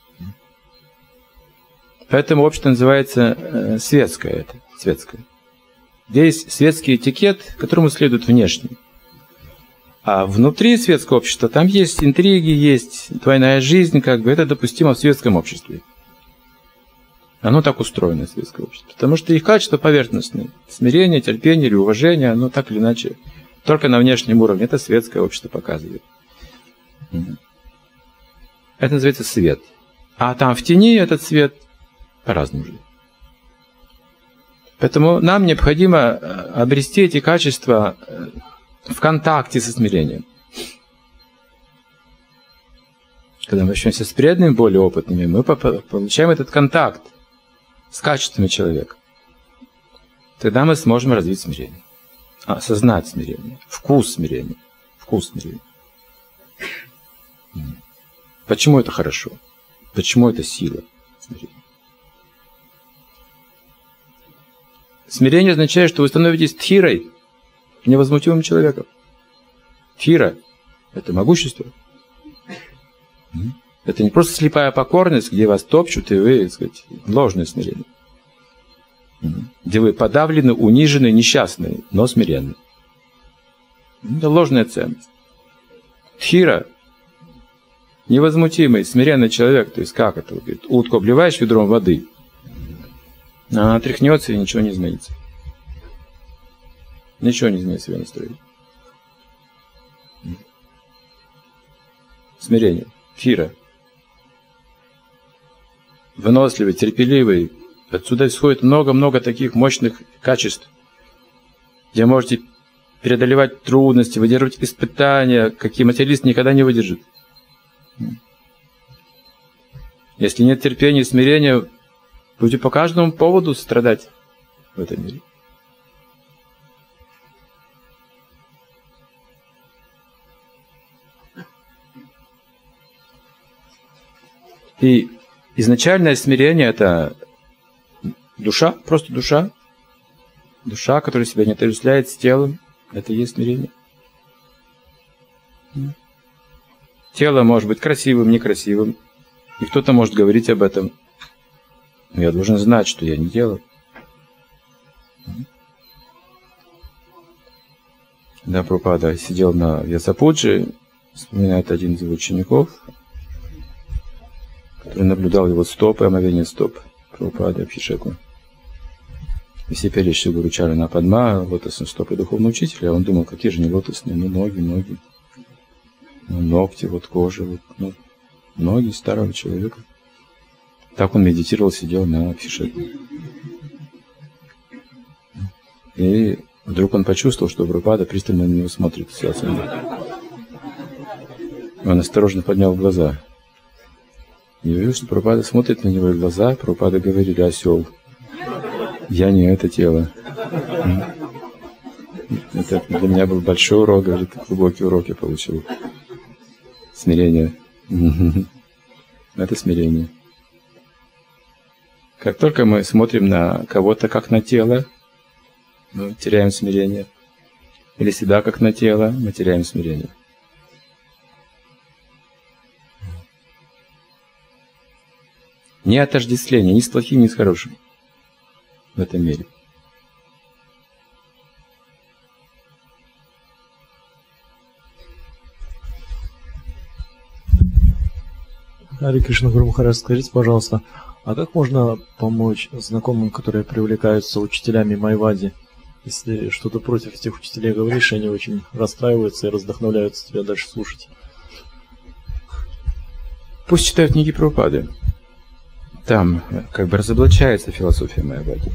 Поэтому общество называется э, светское. Это, светское. Здесь светский этикет, которому следует внешний. А внутри светского общества там есть интриги, есть двойная жизнь, как бы это допустимо в светском обществе. Оно так устроено, светское общество. Потому что их качества поверхностные. Смирение, терпение или уважение, оно так или иначе только на внешнем уровне. Это светское общество показывает. Это называется свет. А там в тени этот свет по-разному живет. Поэтому нам необходимо обрести эти качества в контакте со смирением. Когда мы общаемся с преданными, более опытными, мы получаем этот контакт с качествами человека. Тогда мы сможем развить смирение. Осознать смирение. Вкус смирения. Вкус смирения. Почему это хорошо? Почему это сила смирения? Смирение означает, что вы становитесь тхирой, невозмутимым человеком. Тхира – это могущество. Это не просто слепая покорность, где вас топчут, и вы, так сказать, ложное смирение. Где вы подавлены, унижены, несчастны, но смиренны. Это ложная ценность. Тхира – невозмутимый, смиренный человек. То есть как это? Говорит, утку обливаешь ведром воды, она тряхнется, и ничего не изменится. Ничего не изменится в ее настроении. Смирение. Тхира. Выносливый, терпеливый. Отсюда исходит много-много таких мощных качеств, где можете преодолевать трудности, выдерживать испытания, какие материалист никогда не выдержит. Если нет терпения и смирения, будете по каждому поводу страдать в этом мире. И изначальное смирение – это душа, просто душа. Душа, которая себя не отождествляет с телом, это и есть смирение. Тело может быть красивым, некрасивым. И кто-то может говорить об этом. Но я должен знать, что я не делал. Да, Прабхупада сидел на Вьясапуджи, вспоминает один из его учеников, который наблюдал его стопы, омовение стоп Прабхупады Абхишеку. И все пели Шри Гуру Чарана Падма, лотосные стопы духовного учителя. Он думал, какие же не лотосные, ну ноги, ноги, ну, ногти, вот кожа, вот, ну, ноги старого человека. Так он медитировал, сидел на Абхишеку. И вдруг он почувствовал, что Прабхупада пристально на него смотрит. Он осторожно поднял глаза. И увидел, что Прабхупада смотрит на него, и глаза Прабхупада говорили: осел, я не это тело. Это для меня был большой урок, говорит, глубокий урок я получил. Смирение. Это смирение. Как только мы смотрим на кого-то как на тело, мы теряем смирение. Или себя как на тело, мы теряем смирение. Не отождествление ни с плохим, ни с хорошим в этом мире. Харе Кришна Гуру Махарадж, скажите, пожалуйста, а как можно помочь знакомым, которые привлекаются учителями Майвади? Если что-то против этих учителей говоришь, они очень расстраиваются и раздохновляются тебя дальше слушать. Пусть читают книги Прабхупады. Там как бы разоблачается философия Майявади.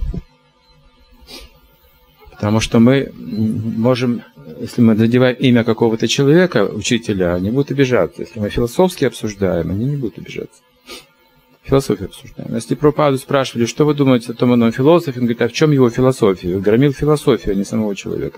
Потому что мы можем, если мы задеваем имя какого-то человека, учителя, они будут обижаться. Если мы философски обсуждаем, они не будут обижаться. Философию обсуждаем. Если Прабхупаду спрашивали, что вы думаете о том ином философе, он говорит, а в чем его философия? Громил философию, а не самого человека.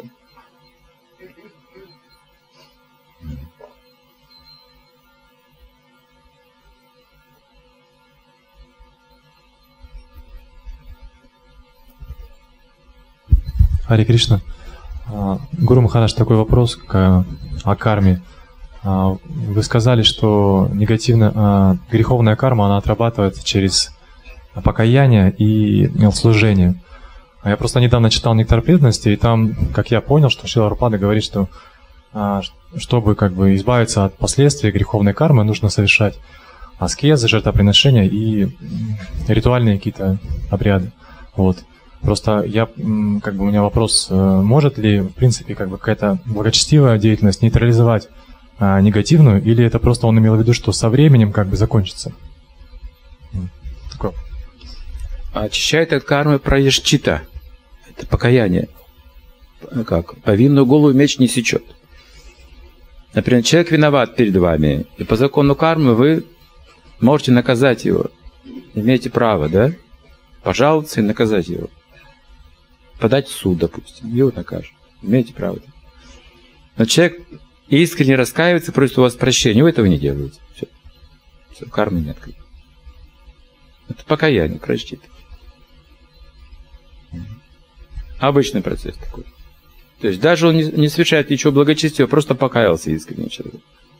Харе Кришна. Гуру Махарадж, такой вопрос к, о карме. Вы сказали, что негативная, греховная карма, она отрабатывается через покаяние и служение. Я просто недавно читал «Нектар преданности», и там, как я понял, что Шрила Прабхупада говорит, что чтобы как бы избавиться от последствий греховной кармы, нужно совершать аскезы, жертвоприношения и ритуальные какие-то обряды. Вот. Просто я, как бы у меня вопрос, может ли, в принципе, как бы какая-то благочестивая деятельность нейтрализовать а, негативную, или это просто он имел в виду, что со временем как бы закончится? Такое. Очищает от кармы праешчита. Это покаяние. Как? Повинную голову меч не сечет. Например, человек виноват перед вами, и по закону кармы вы можете наказать его. Имеете право, да? Пожаловаться и наказать его. Подать в суд, допустим, его накажут. Имеете право. Но человек искренне раскаивается, просит у вас прощения, вы этого не делаете. Все, Все кармы нет. Это покаяние, прочтите. Обычный процесс такой. То есть даже он не, не совершает ничего благочестивого, просто покаялся искренне человек.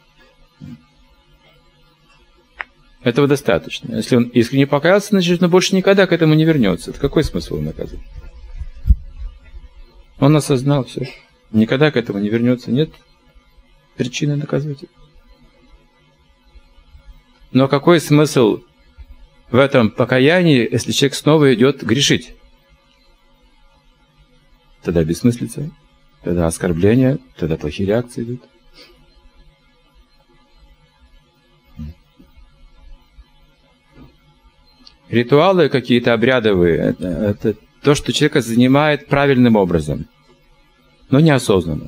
Этого достаточно. Если он искренне покаялся, значит, он больше никогда к этому не вернется. Это какой смысл его наказывать? Он осознал все. Никогда к этому не вернется. Нет причины наказывать его. Но какой смысл в этом покаянии, если человек снова идет грешить? Тогда бессмыслица, тогда оскорбления, тогда плохие реакции идут. Ритуалы какие-то обрядовые, это, это то, что человека занимает правильным образом, но неосознанно.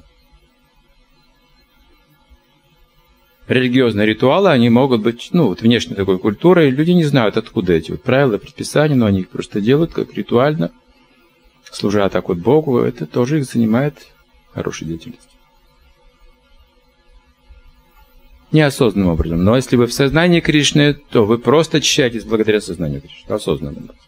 Религиозные ритуалы, они могут быть, ну, вот внешней такой культурой, люди не знают, откуда эти вот правила, предписания, но они их просто делают как ритуально, служа так вот Богу, это тоже их занимает хорошей деятельностью. Неосознанным образом. Но если вы в сознании Кришны, то вы просто очищаетесь благодаря сознанию Кришны. Осознанным образом.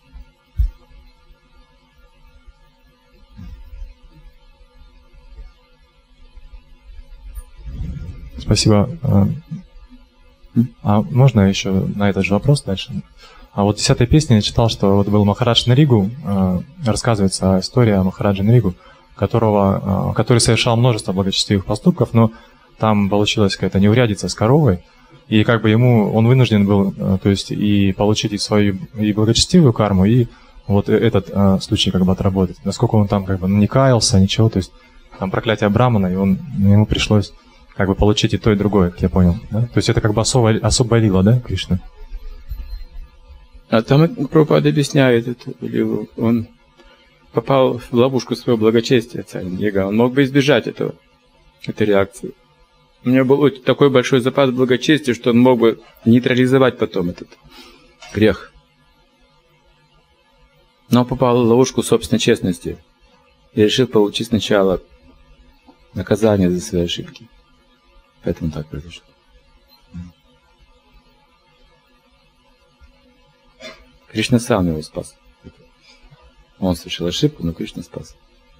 Спасибо. А можно еще на этот же вопрос дальше? А вот в десятой песне я читал, что вот был Махарадж Наригу, э, рассказывается история о Махараджа Наригу, которого, э, который совершал множество благочестивых поступков, но там получилась какая-то неурядица с коровой, и как бы ему, он вынужден был, э, то есть и получить и свою и благочестивую карму, и вот этот э, случай как бы отработать. Насколько он там как бы не каялся, ничего, то есть там проклятие Брамана, и он, ему пришлось как бы получить и то, и другое, как я понял. Да? То есть это как бы особо, особо лила, да, Кришна? А там Прабхупада объясняет, это, он попал в ловушку своего благочестия, царь Ньяга. Он мог бы избежать этого, этой реакции. У него был такой большой запас благочестия, что он мог бы нейтрализовать потом этот грех. Но он попал в ловушку собственной честности и решил получить сначала наказание за свои ошибки. Поэтому так произошло. Кришна сам его спас. Он совершил ошибку, но Кришна спас.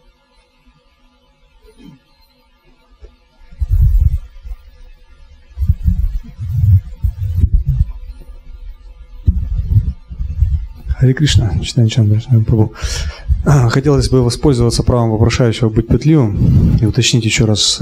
Харе Кришна, Чайтанья Чандра Прабху. Хотелось бы воспользоваться правом вопрошающего быть пытливым и уточнить еще раз.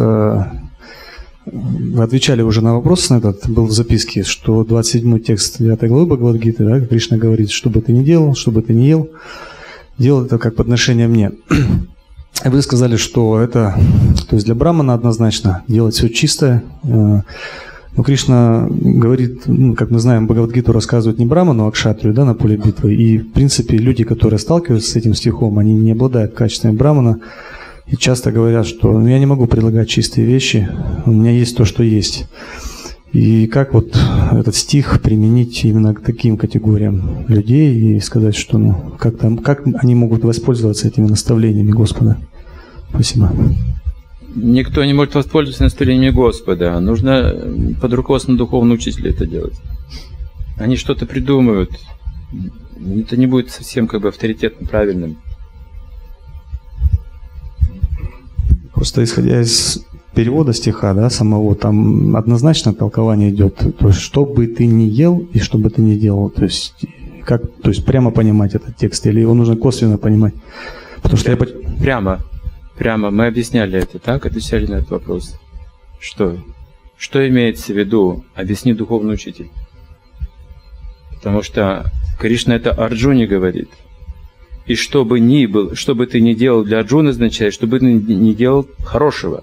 Вы отвечали уже на вопрос на этот, был в записке, что двадцать седьмой текст девятой главы Бхагавад-гиты, да, как Кришна говорит, что бы ты ни делал, что бы ты ни ел, делал это как подношение мне. Вы сказали, что это, то есть для брамана однозначно делать все чистое. Но Кришна говорит, ну, как мы знаем, Бхагавад-гиту рассказывает не браману, а кшатрию, да, на поле битвы. И, в принципе, люди, которые сталкиваются с этим стихом, они не обладают качествами брамана. И часто говорят, что ну, я не могу предлагать чистые вещи, у меня есть то, что есть. И как вот этот стих применить именно к таким категориям людей и сказать, что ну, как, там, как они могут воспользоваться этими наставлениями Господа? Спасибо. Никто не может воспользоваться наставлениями Господа. Нужно под руководством духовного учителя это делать. Они что-то придумают. Это не будет совсем как бы авторитетно правильным. Просто исходя из перевода стиха, да, самого, там однозначно толкование идет. То есть, что бы ты ни ел и что бы ты ни делал. То есть, как, то есть прямо понимать этот текст, или его нужно косвенно понимать? Потому что я... Прямо. Прямо. Мы объясняли это, так? Отвечали на этот вопрос. Что? Что имеется в виду? Объясни духовный учитель. Потому что Кришна это Арджуне говорит. И что бы ни был, что бы ты ни делал для Арджуны, означает, что бы ты ни делал хорошего.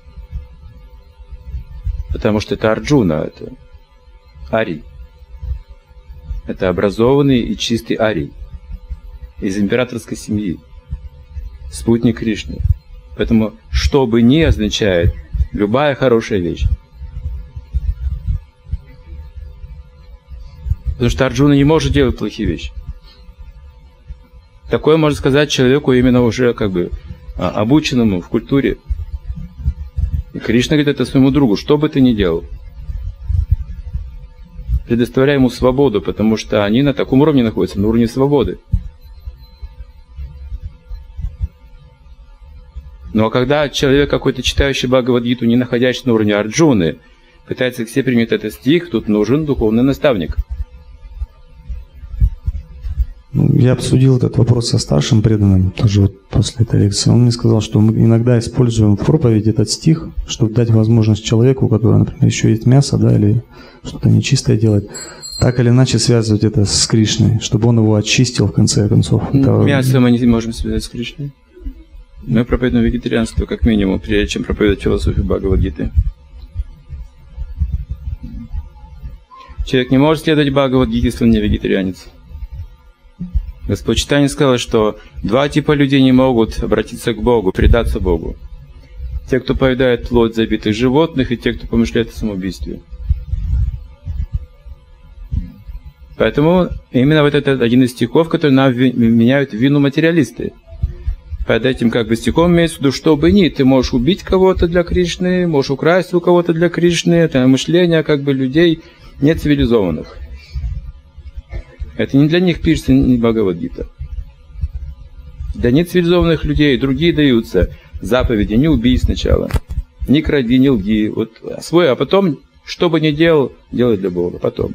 Потому что это Арджуна, это Арий. Это образованный и чистый Арий. Из императорской семьи. Спутник Кришны. Поэтому что бы ни означает любая хорошая вещь. Потому что Арджуна не может делать плохие вещи. Такое можно сказать человеку именно уже как бы обученному в культуре. И Кришна говорит это своему другу, что бы ты ни делал. Предоставляй ему свободу, потому что они на таком уровне находятся, на уровне свободы. Но когда человек какой-то читающий Бхагавад-гиту, не находящийся на уровне Арджуны, пытается к себе применить этот стих, тут нужен духовный наставник. Я обсудил этот вопрос со старшим преданным, тоже вот после этой лекции. Он мне сказал, что мы иногда используем в проповеди этот стих, чтобы дать возможность человеку, у которого, например, еще есть мясо, да, или что-то нечистое делать, так или иначе связывать это с Кришной, чтобы он его очистил в конце концов. Это... Мясо мы не можем связать с Кришной. Мы проповедуем вегетарианство, как минимум, прежде чем проповедовать философию Бхагавад-гиты. Человек не может следовать Бхагавад-гите, если он не вегетарианец. Господь Чайтанья сказал, что два типа людей не могут обратиться к Богу, предаться Богу. Те, кто поедает плоть забитых животных, и те, кто помышляет о самоубийстве. Поэтому именно вот это один из стихов, который нам меняют в вину материалисты. Под этим как бы стихом имеется в виду, что бы ни, ты можешь убить кого-то для Кришны, можешь украсть у кого-то для Кришны, это мышление как бы людей нецивилизованных. Это не для них пишется не Бхагавад-гита. Для нецивилизованных людей другие даются заповеди: не убей сначала, не кради, не лги, вот свой, а потом Что бы ни делал, делай для Бога. Потом.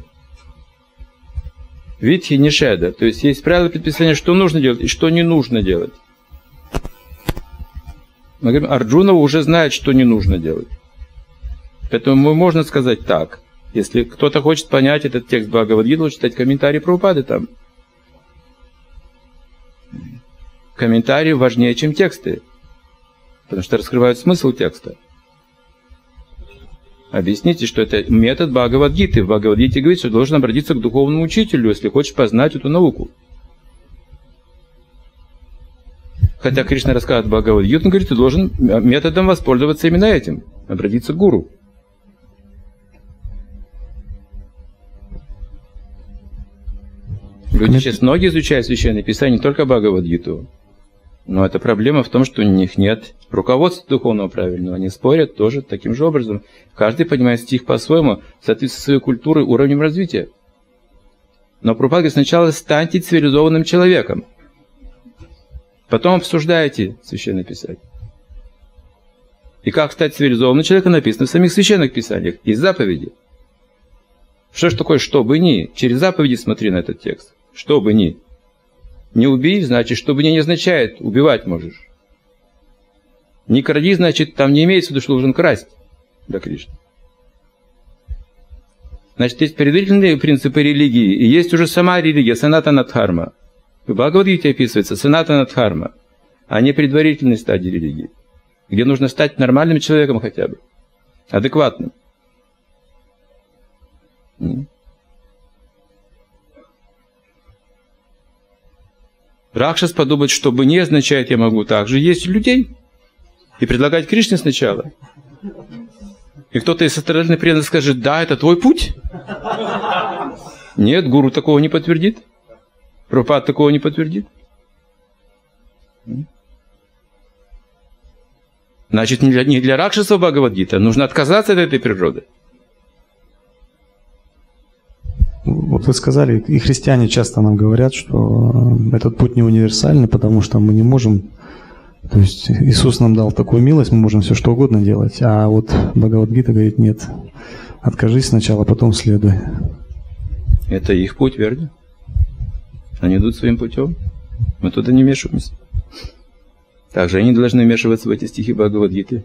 Видхи нишеда. То есть есть правила предписания, что нужно делать и что не нужно делать. Мы говорим, Арджуна уже знает, что не нужно делать. Поэтому можно сказать так. Если кто-то хочет понять этот текст Бхагавад-гиты, лучше читать комментарии Прабхупады там. Комментарии важнее, чем тексты. Потому что раскрывают смысл текста. Объясните, что это метод Бхагавад-гиты. В Бхагавад-гите говорит, что должен обратиться к духовному учителю, если хочешь познать эту науку. Хотя Кришна рассказывает Бхагавад-гиту, он говорит, ты должен методом воспользоваться именно этим. Обратиться к гуру. Люди сейчас многие изучают Священное Писание, не только Бхагавад-гиту. Но эта проблема в том, что у них нет руководства духовного правильного. Они спорят тоже таким же образом. Каждый понимает стих по-своему, в соответствии со своей культурой, уровнем развития. Но Прабхупада говорит, сначала станьте цивилизованным человеком. Потом обсуждайте Священное Писание. И как стать цивилизованным человеком, написано в самих Священных Писаниях. Есть заповеди. Что ж такое «что бы ни»? Через заповеди смотри на этот текст. Что бы ни. Не убей, значит, что бы ни не означает, убивать можешь. Не кради, значит, там не имеется в виду, что должен красть для Кришны. Значит, есть предварительные принципы религии, и есть уже сама религия, санатана-дхарма. В Бхагавад-гите описывается санатана-дхарма, а не предварительной стадии религии, где нужно стать нормальным человеком хотя бы, адекватным. Ракшас подумать, что бы не означает, я могу также есть людей и предлагать Кришне сначала. И кто-то из остальных преданных скажет, да, это твой путь. Нет, гуру такого не подтвердит. Прабхупада такого не подтвердит. Значит, не для, не для Ракшаса Бхагавад-гита. Нужно отказаться от этой природы. Вот вы сказали, и христиане часто нам говорят, что этот путь не универсальный, потому что мы не можем, то есть Иисус нам дал такую милость, мы можем все что угодно делать, а вот Бхагавад-гита говорит, нет, откажись сначала, потом следуй. Это их путь, верно? Они идут своим путем, мы туда не вмешиваемся. Также они должны вмешиваться в эти стихи Бхагавад-гиты.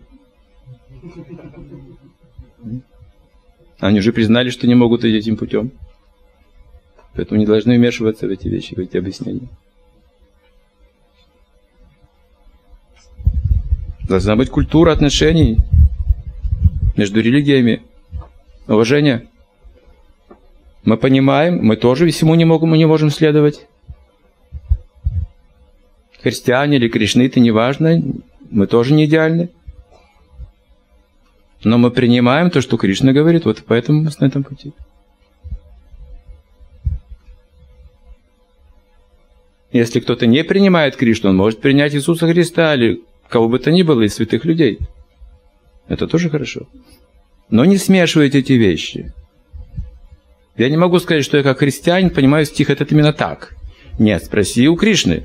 Они уже признали, что не могут идти этим путем. Поэтому не должны вмешиваться в эти вещи, в эти объяснения. Должна быть культура отношений между религиями, уважение. Мы понимаем, мы тоже всему не можем, мы не можем следовать. Христиане или кришниты, неважно, мы тоже не идеальны. Но мы принимаем то, что Кришна говорит, вот поэтому мы на этом пути. Если кто-то не принимает Кришну, он может принять Иисуса Христа или кого бы то ни было из святых людей. Это тоже хорошо. Но не смешивайте эти вещи. Я не могу сказать, что я как христианин понимаю стих этот именно так. Нет, спроси у Кришны.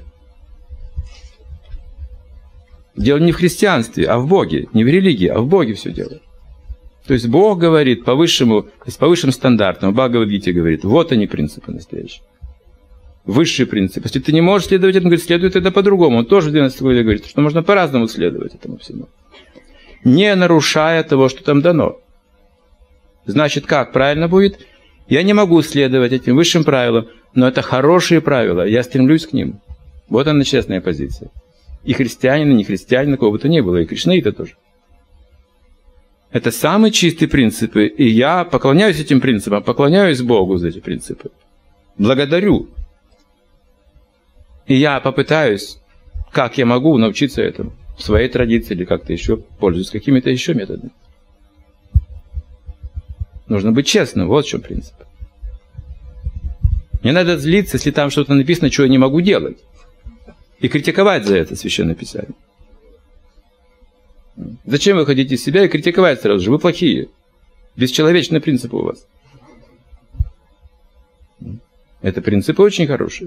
Дело не в христианстве, а в Боге. Не в религии, а в Боге все дело. То есть Бог говорит по высшему, то есть по высшим стандартам. Бхагавад-гите говорит, вот они принципы настоящие. Высший принцип. Если ты не можешь следовать этому, говорит, следуй тогда по-другому. Он тоже в двенадцатой главе говорит, что можно по-разному следовать этому всему. Не нарушая того, что там дано. Значит, как правильно будет? Я не могу следовать этим высшим правилам, но это хорошие правила, я стремлюсь к ним. Вот она честная позиция. И христианина, и не христианина, кого бы то ни было, и кришнаита тоже. Это самые чистые принципы, и я поклоняюсь этим принципам, поклоняюсь Богу за эти принципы. Благодарю. И я попытаюсь, как я могу научиться этому, в своей традиции или как-то еще, пользуюсь какими-то еще методами. Нужно быть честным, вот в чем принцип. Не надо злиться, если там что-то написано, что я не могу делать. И критиковать за это Священное Писание. Зачем вы ходите из себя и критиковать сразу же? Вы плохие. Бесчеловечные принципы у вас. Это принципы очень хорошие.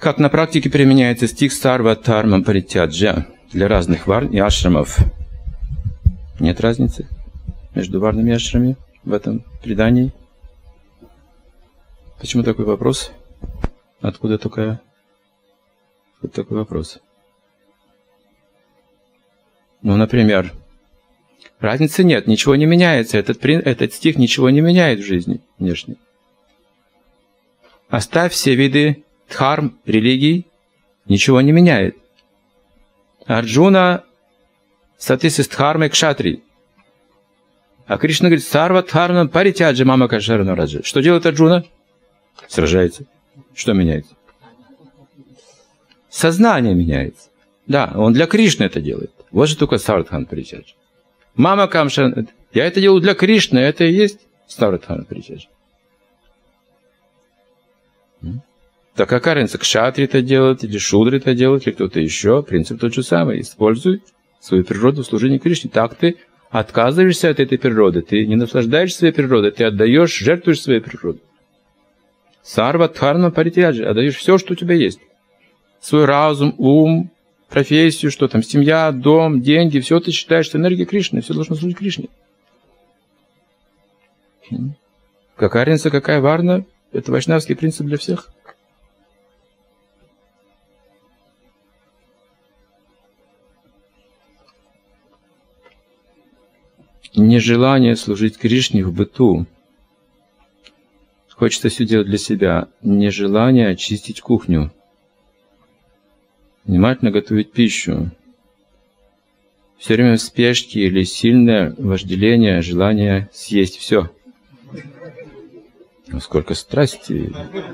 Как на практике применяется стих Сарва Дхарма Паритяджа для разных варн и ашрамов? Нет разницы между варнами и ашрамами в этом предании? Почему такой вопрос? Откуда такая, вот такой вопрос? Ну, например, разницы нет, ничего не меняется. Этот, этот стих ничего не меняет в жизни внешне. Оставь все виды дхарм, религий, ничего не меняет. Арджуна соответствует дхарме кшатри. А Кришна говорит, сарва дхарма паритяджа мама кашарана раджа. Что делает Арджуна? Сражается. Что меняется? Сознание меняется. Да, он для Кришны это делает. Вот же только сарва дхарма паритяджа. Мама камшарана. Я это делаю для Кришны, это и есть сарва дхарма паритяджа. Так какая разница, кшатри это делает, или шудры это делает, или кто-то еще? Принцип тот же самый. Используй свою природу в служении Кришне. Так ты отказываешься от этой природы, ты не наслаждаешься своей природой, ты отдаешь, жертвуешь своей природой. Сарва дхарма паритяджа, отдаешь все, что у тебя есть. Свой разум, ум, профессию, что там, семья, дом, деньги, все ты считаешь, что энергия Кришны, все должно служить Кришне. Какая разница, какая варна? Это вайшнавский принцип для всех. Нежелание служить Кришне в быту. Хочется все делать для себя. Нежелание очистить кухню. Внимательно готовить пищу. Все время в спешке или сильное вожделение, желание съесть все. Ну, сколько страсти.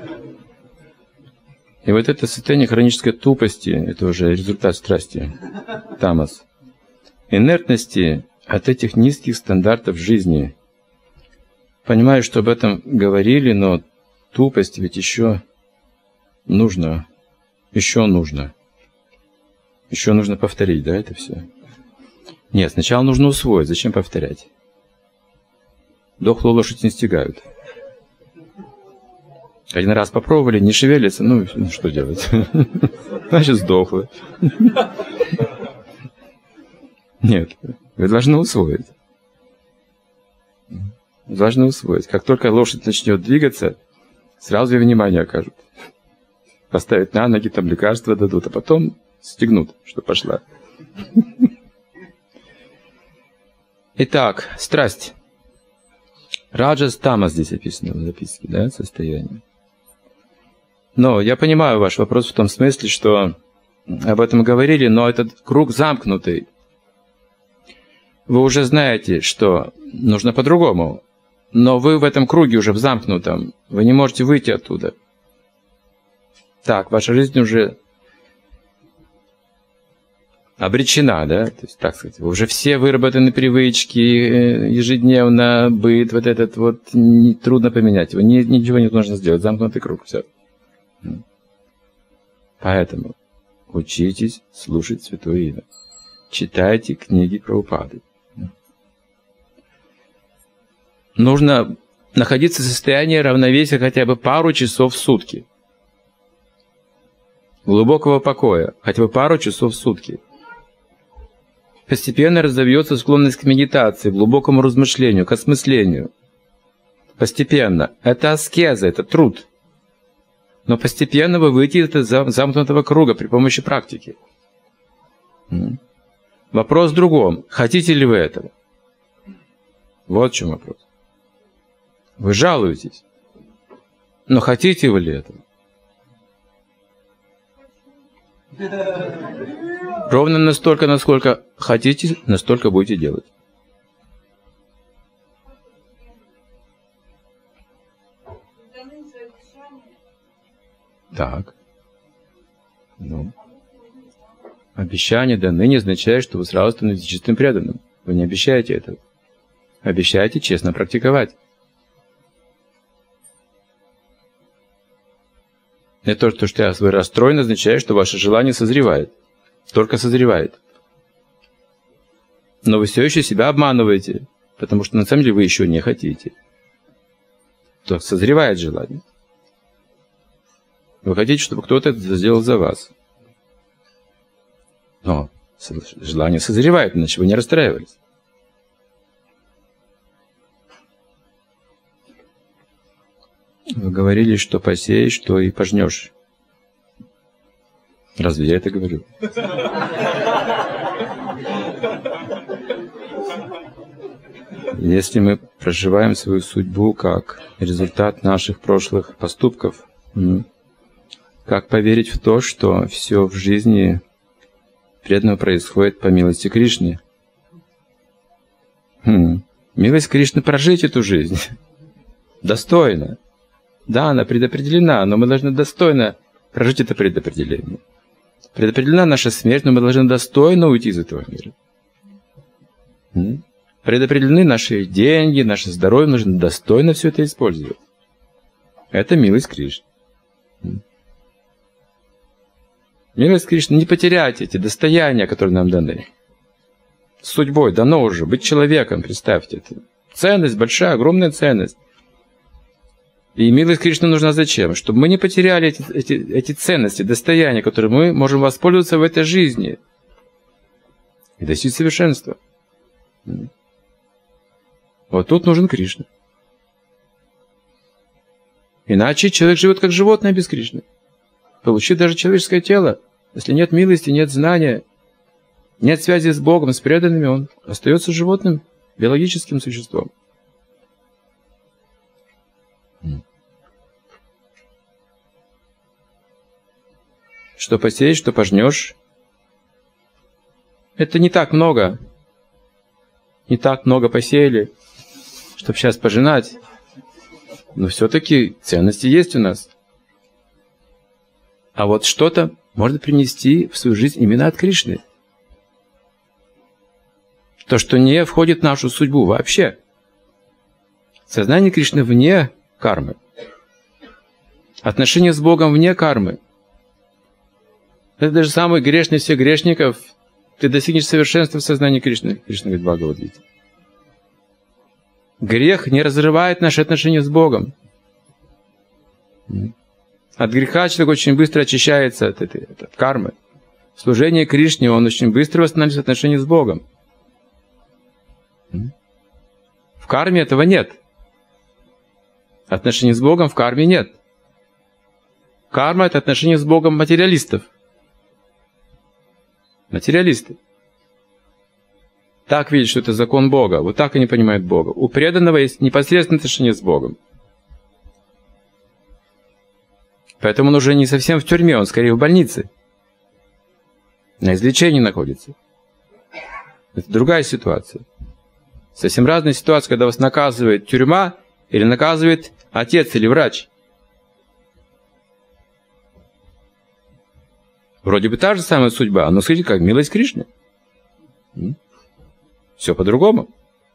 И вот это состояние хронической тупости, это уже результат страсти. Тамас. Инертности от этих низких стандартов жизни. Понимаю, что об этом говорили, но тупость ведь еще нужно. Еще нужно. Еще нужно повторить, да, это все? Нет, сначала нужно усвоить. Зачем повторять? Дохлую лошадь не стягают. Один раз попробовали, не шевелится, ну, что делать? Значит, сдохло. Нет, вы должны усвоить. Должны усвоить. Как только лошадь начнет двигаться, сразу ей внимание окажут. Поставят на ноги, там лекарства дадут, а потом стегнут, что пошла. Итак, страсть. Раджас, тамас здесь описано в записке, да, состояние. Но я понимаю ваш вопрос в том смысле, что об этом говорили, но этот круг замкнутый. Вы уже знаете, что нужно по-другому, но вы в этом круге уже в замкнутом, вы не можете выйти оттуда. Так, ваша жизнь уже обречена, да, то есть, так сказать, уже все выработаны привычки, ежедневно, быт, вот этот вот, не, трудно поменять его, ни, ничего не нужно сделать, замкнутый круг, все. Поэтому учитесь слушать Святое Имя, читайте книги Прабхупады. Нужно находиться в состоянии равновесия хотя бы пару часов в сутки. Глубокого покоя, хотя бы пару часов в сутки. Постепенно разовьется склонность к медитации, к глубокому размышлению, к осмыслению. Постепенно. Это аскеза, это труд. Но постепенно вы выйдете из этого замкнутого круга при помощи практики. Вопрос в другом. Хотите ли вы этого? Вот в чем вопрос. Вы жалуетесь. Но хотите вы ли этого? Ровно настолько, насколько хотите, настолько будете делать. Так. Ну. Обещание даны не означает, что вы сразу становитесь чистым преданным. Вы не обещаете этого. Обещаете честно практиковать. Не то, что вы расстроены, означает, что ваше желание созревает. Только созревает. Но вы все еще себя обманываете, потому что на самом деле вы еще не хотите. То созревает желание. Вы хотите, чтобы кто-то это сделал за вас. Но желание созревает, иначе вы не расстраивались. Вы говорили, что посеешь, что и пожнешь. Разве я это говорю? Если мы проживаем свою судьбу как результат наших прошлых поступков, как поверить в то, что все в жизни преданного происходит по милости Кришны? Хм. Милость Кришны прожить эту жизнь достойно. Да, она предопределена, но мы должны достойно прожить это предопределение. Предопределена наша смерть, но мы должны достойно уйти из этого мира. М? Предопределены наши деньги, наше здоровье, нужно достойно все это использовать. Это милость Кришны. М? Милость Кришны, не потерять эти достояния, которые нам даны. С судьбой дано уже, быть человеком, представьте это. Ценность большая, огромная ценность. И милость Кришны нужна зачем? Чтобы мы не потеряли эти, эти, эти ценности, достояния, которые мы можем воспользоваться в этой жизни. И достичь совершенства. Вот тут нужен Кришна. Иначе человек живет как животное без Кришны. Получив даже человеческое тело, если нет милости, нет знания, нет связи с Богом, с преданными, он остается животным, биологическим существом. Что посеешь, что пожнешь. Это не так много. Не так много посеяли, чтобы сейчас пожинать. Но все-таки ценности есть у нас. А вот что-то можно принести в свою жизнь именно от Кришны. То, что не входит в нашу судьбу вообще. Сознание Кришны вне кармы. Отношения с Богом вне кармы. Это даже самый грешный из всех грешников. Ты достигнешь совершенства в сознании Кришны. Кришна говорит в Бхагавад-гите. Грех не разрывает наши отношения с Богом. От греха человек очень быстро очищается от этой от кармы. В служении Кришне он очень быстро восстанавливает отношения с Богом. В карме этого нет. Отношений с Богом в карме нет. Карма – это отношения с Богом материалистов. Материалисты. Так видят, что это закон Бога. Вот так они понимают Бога. У преданного есть непосредственное отношение с Богом. Поэтому он уже не совсем в тюрьме, он скорее в больнице. На излечении находится. Это другая ситуация. Совсем разная ситуация, когда вас наказывает тюрьма или наказывает отец или врач. Вроде бы та же самая судьба, но смотрите, как милость Кришны. Все по-другому.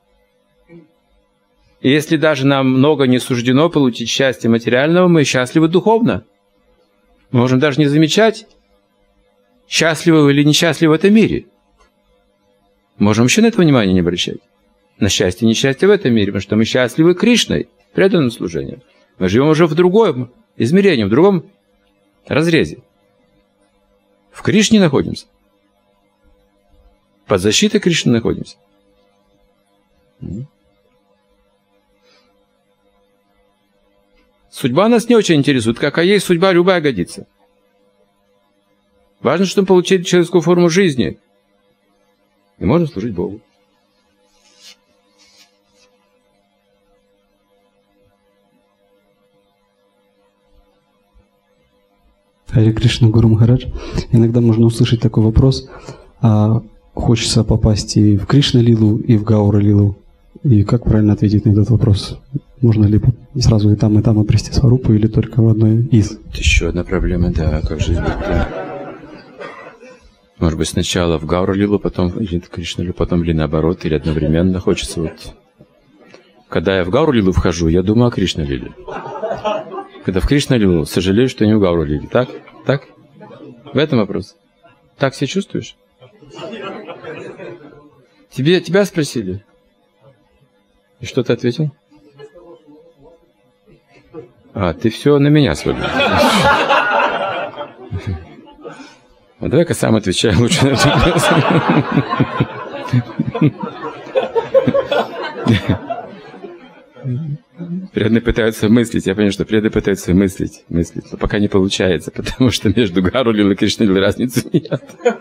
И если даже нам много не суждено получить счастье материального, мы счастливы духовно. Мы можем даже не замечать, счастливы вы или несчастливы в этом мире. Можем вообще на это внимание не обращать. На счастье и несчастье в этом мире, потому что мы счастливы Кришной, преданным служением. Мы живем уже в другом измерении, в другом разрезе. В Кришне находимся. Под защитой Кришны находимся. Судьба нас не очень интересует, какая есть судьба, любая годится. Важно, чтобы получить человеческую форму жизни. И можно служить Богу. Харе Кришна, Гуру Махарадж. Иногда можно услышать такой вопрос. А хочется попасть и в Кришна-лилу, и в Гаура-лилу. И как правильно ответить на этот вопрос? Можно ли сразу и там, и там обрести сварупу, или только в одной из? Это еще одна проблема, да. Как же да. Может быть, сначала в Гаура-лилу, потом или в Кришна-лилу, потом или наоборот, или одновременно хочется вот... Когда я в Гаура-лилу вхожу, я думаю о Кришна-лиле. Когда в Кришна-лилу, сожалею, что не в Гаура-лиле. Так? Так? В этом вопрос. Так себя чувствуешь? Тебе, тебя спросили? И что ты ответил? А, ты все на меня свалил. А давай-ка сам отвечай лучше на этот вопрос. Преданные пытаются мыслить. Я понимаю, что преданные пытаются мыслить, мыслить. Но пока не получается, потому что между Гару Лилой и Кришна Лилой разницы нет.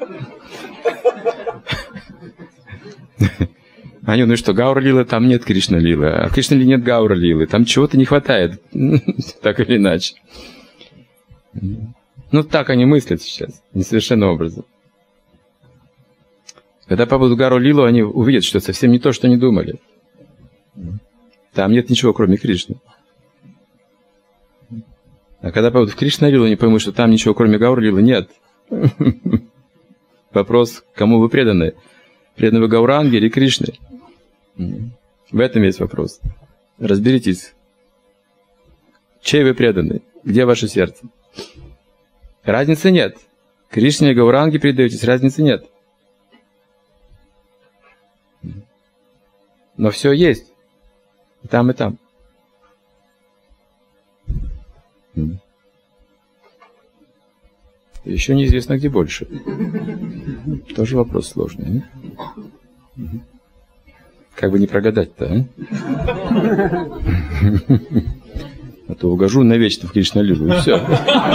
Они, ну и что, Гаура Лила, там нет Кришна Лилы, а в Кришна Лиле нет Гаура Лилы, там чего-то не хватает, так или иначе. Ну, так они мыслят сейчас, несовершенным образом. Когда попадут в Гару Лилу, они увидят, что это совсем не то, что они думали. Там нет ничего, кроме Кришны. А когда попадут в Кришна Лилу, они поймут, что там ничего, кроме Гаура Лилы, нет. Вопрос, кому вы преданы? Преданы вы Гауранге или Кришне? В этом есть вопрос. Разберитесь. Чей вы преданы? Где ваше сердце? Разницы нет. Кришне и Гауранге предаетесь, разницы нет. Но все есть. И там, и там. Еще неизвестно, где больше. Тоже вопрос сложный. А? Как бы не прогадать-то, а? А то угожу навечно в Кришна Лилу, и все.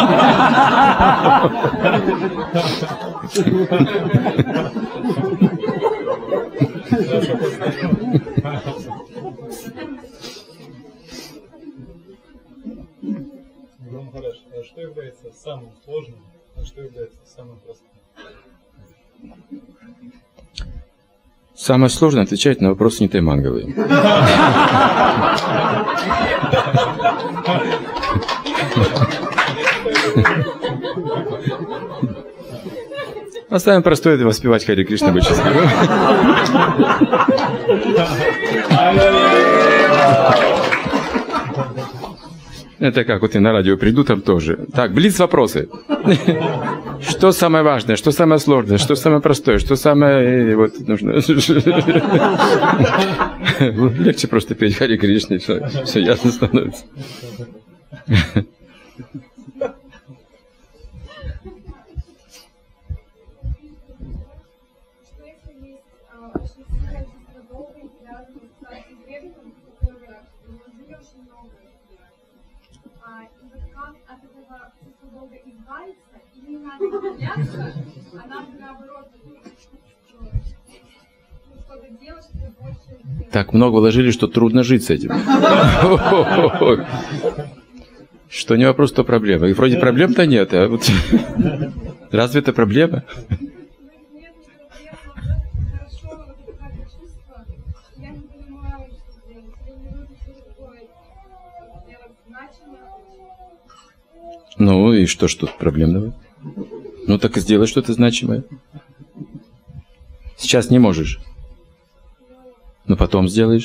Гуру Махарадж, а что является самым сложным, а что является самым простым? Самое сложное — отвечать на вопросы Нитай Мангалы. А самое простое — это воспевать Хари Кришна Бачискар. Это как вот я на радио приду, там тоже. Так, блиц вопросы. Что самое важное, что самое сложное, что самое простое, что самое вот нужно. Легче просто петь Хари Кришна, все, все ясно становится. Так много вложили, что трудно жить с этим. Что не вопрос, то проблема. И вроде проблем-то нет. А вот разве это проблема? Ну и что ж тут проблемного? Ну так и сделай что-то значимое. Сейчас не можешь. Но потом сделаешь.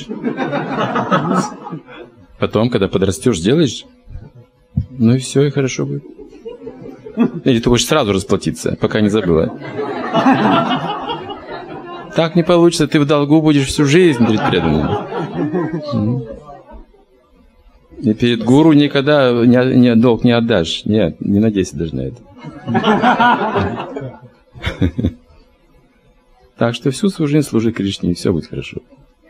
Потом, когда подрастешь, сделаешь. Ну и все, и хорошо будет. Или ты хочешь сразу расплатиться, пока не забыла. Так не получится, ты в долгу будешь всю жизнь перед преданным. И перед гуру никогда не, не, долг не отдашь. Нет, не надейся даже на это. Так что всю свою жизнь служи Кришне, и все будет хорошо.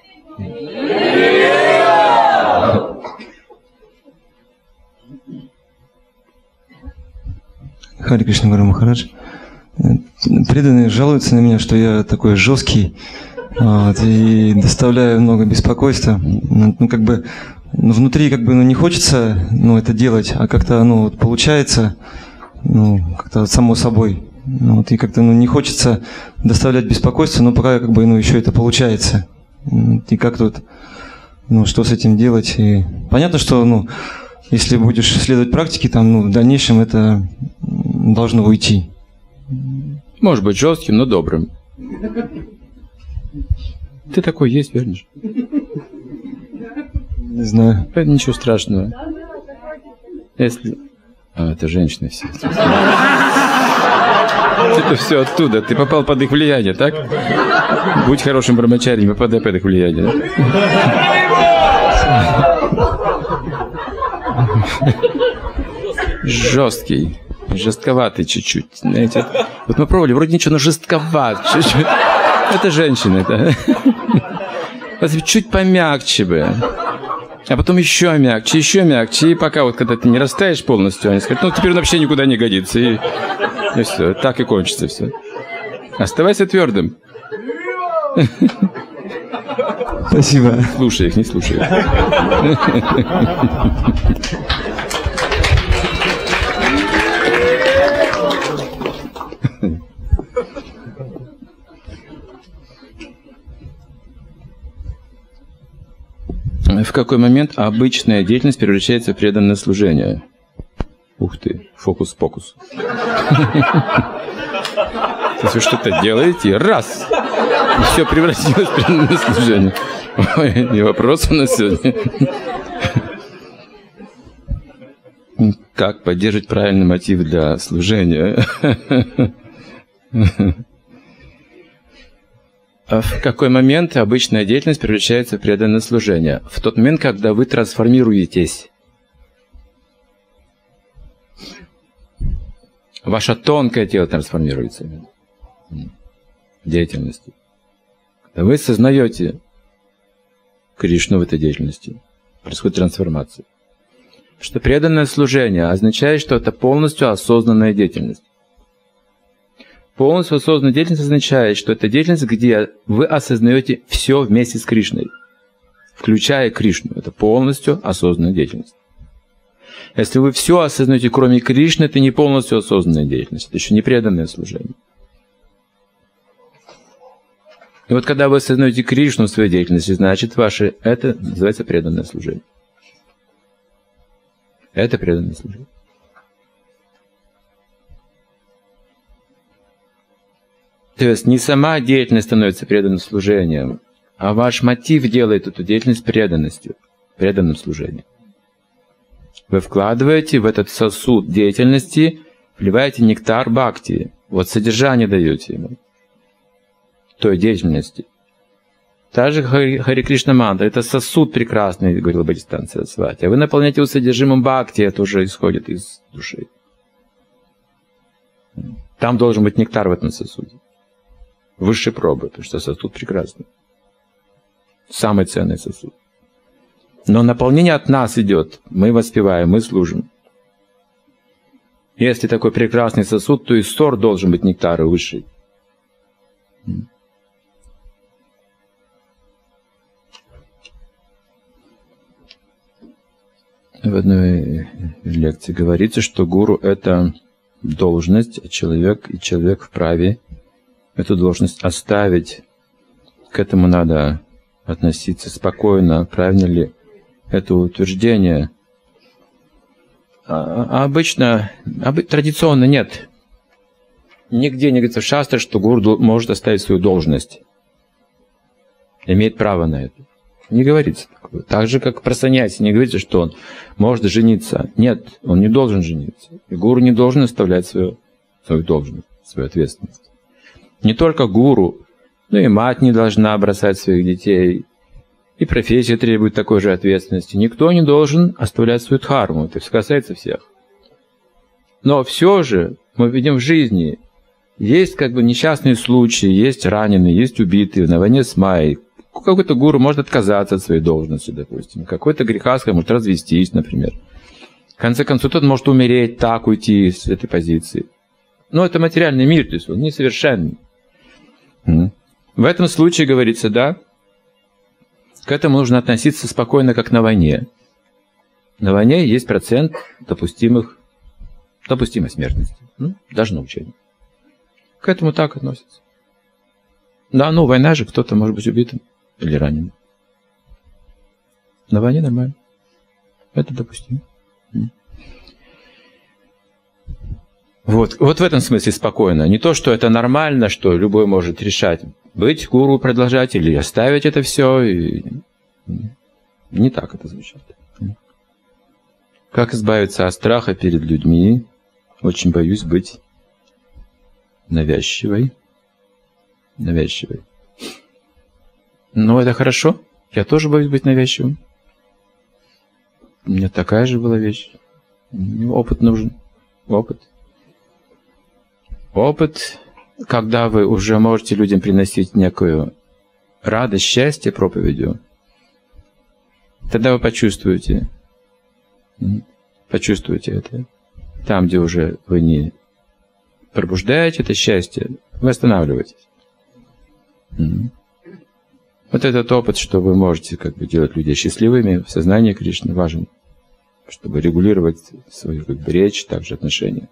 Хари Кришна Гуру Махарадж. Преданные жалуются на меня, что я такой жесткий вот, и доставляю много беспокойства. Ну, как бы ну, внутри как бы ну, не хочется ну, это делать, а как-то ну, вот, получается ну, как-то само собой. Ну, вот, и как-то ну, не хочется доставлять беспокойство, но пока как бы ну, еще это получается. И как тут, ну, что с этим делать? И понятно, что ну, если будешь следовать практике, там, ну, в дальнейшем это должно уйти. Может быть жестким, но добрым. Ты такой есть, верно же? Не знаю. Это ничего страшного. Если... А, это женщины все. Это все оттуда. Ты попал под их влияние, так? Будь хорошим брамачари, не попадай под их влияние. Жесткий. Жестковатый чуть-чуть. Знаете, Вот мы пробовали, вроде ничего, но жестковат. Чуть-чуть. Это женщины, да? Вот чуть помягче бы. А потом еще мягче, еще мягче. И пока вот, когда ты не растаешь полностью, они скажут, ну, теперь он вообще никуда не годится. И, и все, так и кончится все. Оставайся твердым. Спасибо. Слушай их, не слушай их. В какой момент обычная деятельность превращается в преданное служение? Ух ты, фокус-покус. Если вы что-то делаете, раз, и все превратилось в преданное служение. Ой, и вопрос у нас сегодня. Как поддерживать правильный мотив для служения? В какой момент обычная деятельность превращается в преданное служение? В тот момент, когда вы трансформируетесь. Ваше тонкое тело трансформируется в деятельности. Когда вы сознаете Кришну в этой деятельности, происходит трансформация. Потому что преданное служение означает, что это полностью осознанная деятельность. Полностью осознанная деятельность означает, что это деятельность, где вы осознаете все вместе с Кришной, включая Кришну. Это полностью осознанная деятельность. Если вы все осознаете, кроме Кришны, это не полностью осознанная деятельность, это еще не преданное служение. И вот когда вы осознаете Кришну в своей деятельности, значит, ваше, это называется преданное служение. Это преданное служение. То есть не сама деятельность становится преданным служением, а ваш мотив делает эту деятельность преданностью, преданным служением. Вы вкладываете в этот сосуд деятельности, вливаете нектар бхакти, вот содержание даете ему, той деятельности. Та же Хари Кришна мантра, это сосуд прекрасный, говорил Бхактисиданта Сарасвати, а вы наполняете его содержимым бхакти, это уже исходит из души. Там должен быть нектар в этом сосуде. Высшей пробы, потому что сосуд прекрасный. Самый ценный сосуд. Но наполнение от нас идет. Мы воспеваем, мы служим. Если такой прекрасный сосуд, то и сорт должен быть нектара высший. В одной лекции говорится, что гуру — это должность, а человек, и человек вправе эту должность оставить. К этому надо относиться спокойно. Правильно ли это утверждение? А, а обычно, об, традиционно нет. Нигде не говорится в шастре, что гуру может оставить свою должность. Имеет право на это. Не говорится такое. Так же, как про саньяси, не говорится, что он может жениться. Нет, он не должен жениться. И гуру не должен оставлять свою, свою должность, свою ответственность. Не только гуру, но и мать не должна бросать своих детей. И профессия требует такой же ответственности. Никто не должен оставлять свою дхарму. Это все касается всех. Но все же мы видим в жизни, есть как бы несчастные случаи, есть раненые, есть убитые на войне с Майей. Какой-то гуру может отказаться от своей должности, допустим. Какой-то грехаска может развестись, например. В конце концов, тот может умереть, так уйти с этой позиции. Но это материальный мир, то есть он несовершенный. В этом случае говорится, да, к этому нужно относиться спокойно, как на войне. На войне есть процент допустимых, допустимой смертности. Ну, даже на учении. К этому так относятся. Да, ну, война же, кто-то может быть убитым или раненым. На войне нормально. Это допустимо. Вот, вот в этом смысле спокойно. Не то, что это нормально, что любой может решать, быть гуру, продолжать или оставить это все. И... Не так это звучит. Как избавиться от страха перед людьми? Очень боюсь быть навязчивой. Навязчивой. Но это хорошо. Я тоже боюсь быть навязчивым. У меня такая же была вещь. Опыт нужен. Опыт. опыт, когда вы уже можете людям приносить некую радость, счастье проповедью, тогда вы почувствуете, почувствуете это. Там, где уже вы не пробуждаете это счастье, вы останавливаетесь. Вот этот опыт, что вы можете как бы делать людей счастливыми в сознании Кришны, важен, чтобы регулировать свою как бы речь, также отношения.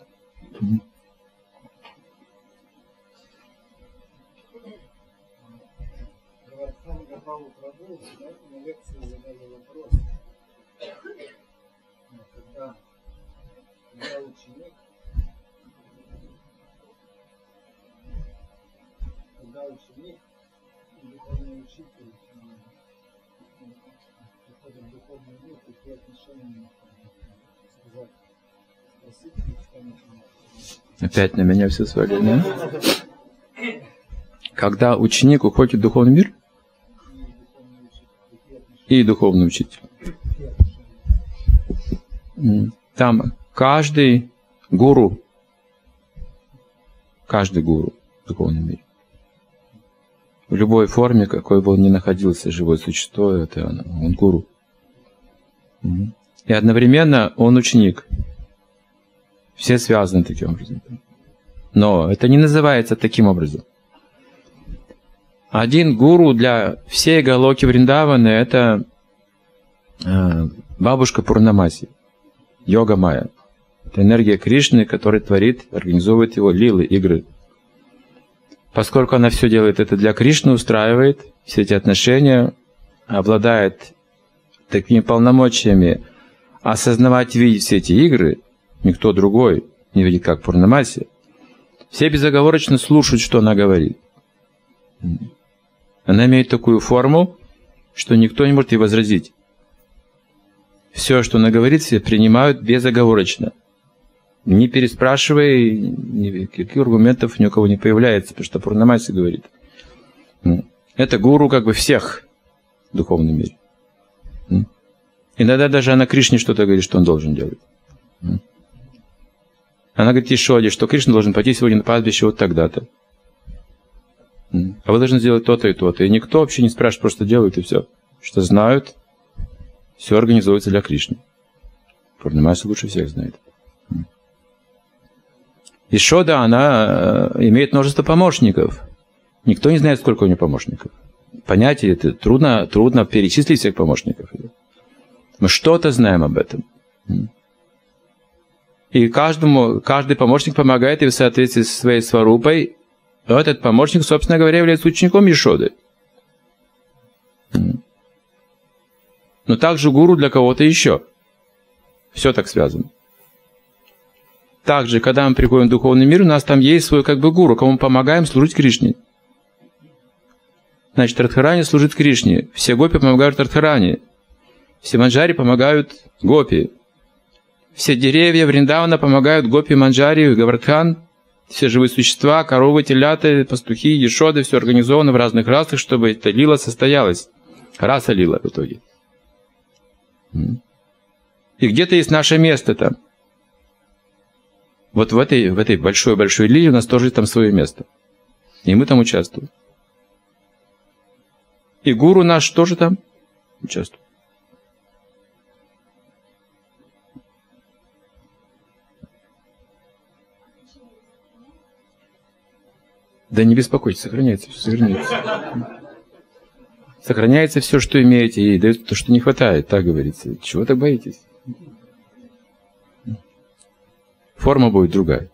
Опять на меня все свалили, да? Когда ученик уходит в духовный мир и духовный учитель, там каждый гуру, каждый гуру в духовном мире, в любой форме, какой бы он ни находился, живое существо, это он, он гуру. И одновременно он ученик. Все связаны таким образом. Но это не называется таким образом. Один гуру для всей Галоки Вриндаваны — это э, бабушка Пурнамаси, йога Майя. Это энергия Кришны, которая творит, организовывает его лилы, игры. Поскольку она все делает это для Кришны, устраивает все эти отношения, обладает такими полномочиями осознавать, видеть все эти игры, никто другой не видит, как Пурнамаси. Все безоговорочно слушают, что она говорит. Она имеет такую форму, что никто не может ей возразить. Все, что она говорит, все принимают безоговорочно. Не переспрашивая, никаких аргументов ни у кого не появляется, потому что Пурнамаси говорит. Это гуру как бы всех в духовном мире. Иногда даже она Кришне что-то говорит, что он должен делать. Она говорит Ишоде, что Кришна должен пойти сегодня на пастбище вот тогда-то. А вы должны сделать то-то и то-то. И никто вообще не спрашивает, просто делают и все. Что знают, все организуется для Кришны. Пурнамаси лучше всех знает. Ишода, она имеет множество помощников. Никто не знает, сколько у нее помощников. Понятие это трудно, трудно перечислить всех помощников. Мы что-то знаем об этом. И каждому, каждый помощник помогает ей в соответствии со своей сварупой. Этот помощник, собственно говоря, является учеником Ишоды. Но также гуру для кого-то еще. Все так связано. Также, когда мы приходим в духовный мир, у нас там есть свой как бы гуру, кому мы помогаем служить Кришне. Значит, Радхарани служит Кришне. Все гопи помогают Радхарани. Все манджари помогают гопи. Все деревья Вриндавана помогают гопи, манджари, Гавардхан. Все живые существа, коровы, телята, пастухи, ешоды, все организовано в разных расах, чтобы эта лила состоялась. Раса лила в итоге. И где-то есть наше место там. Вот в этой, в этой большой-большой лиле у нас тоже есть там свое место. И мы там участвуем. И гуру наш тоже там участвует. Да не беспокойтесь, сохраняется все, сохраняется. Сохраняется все, что имеете, и дает то, что не хватает, так говорится. Чего так боитесь? Форма будет другая.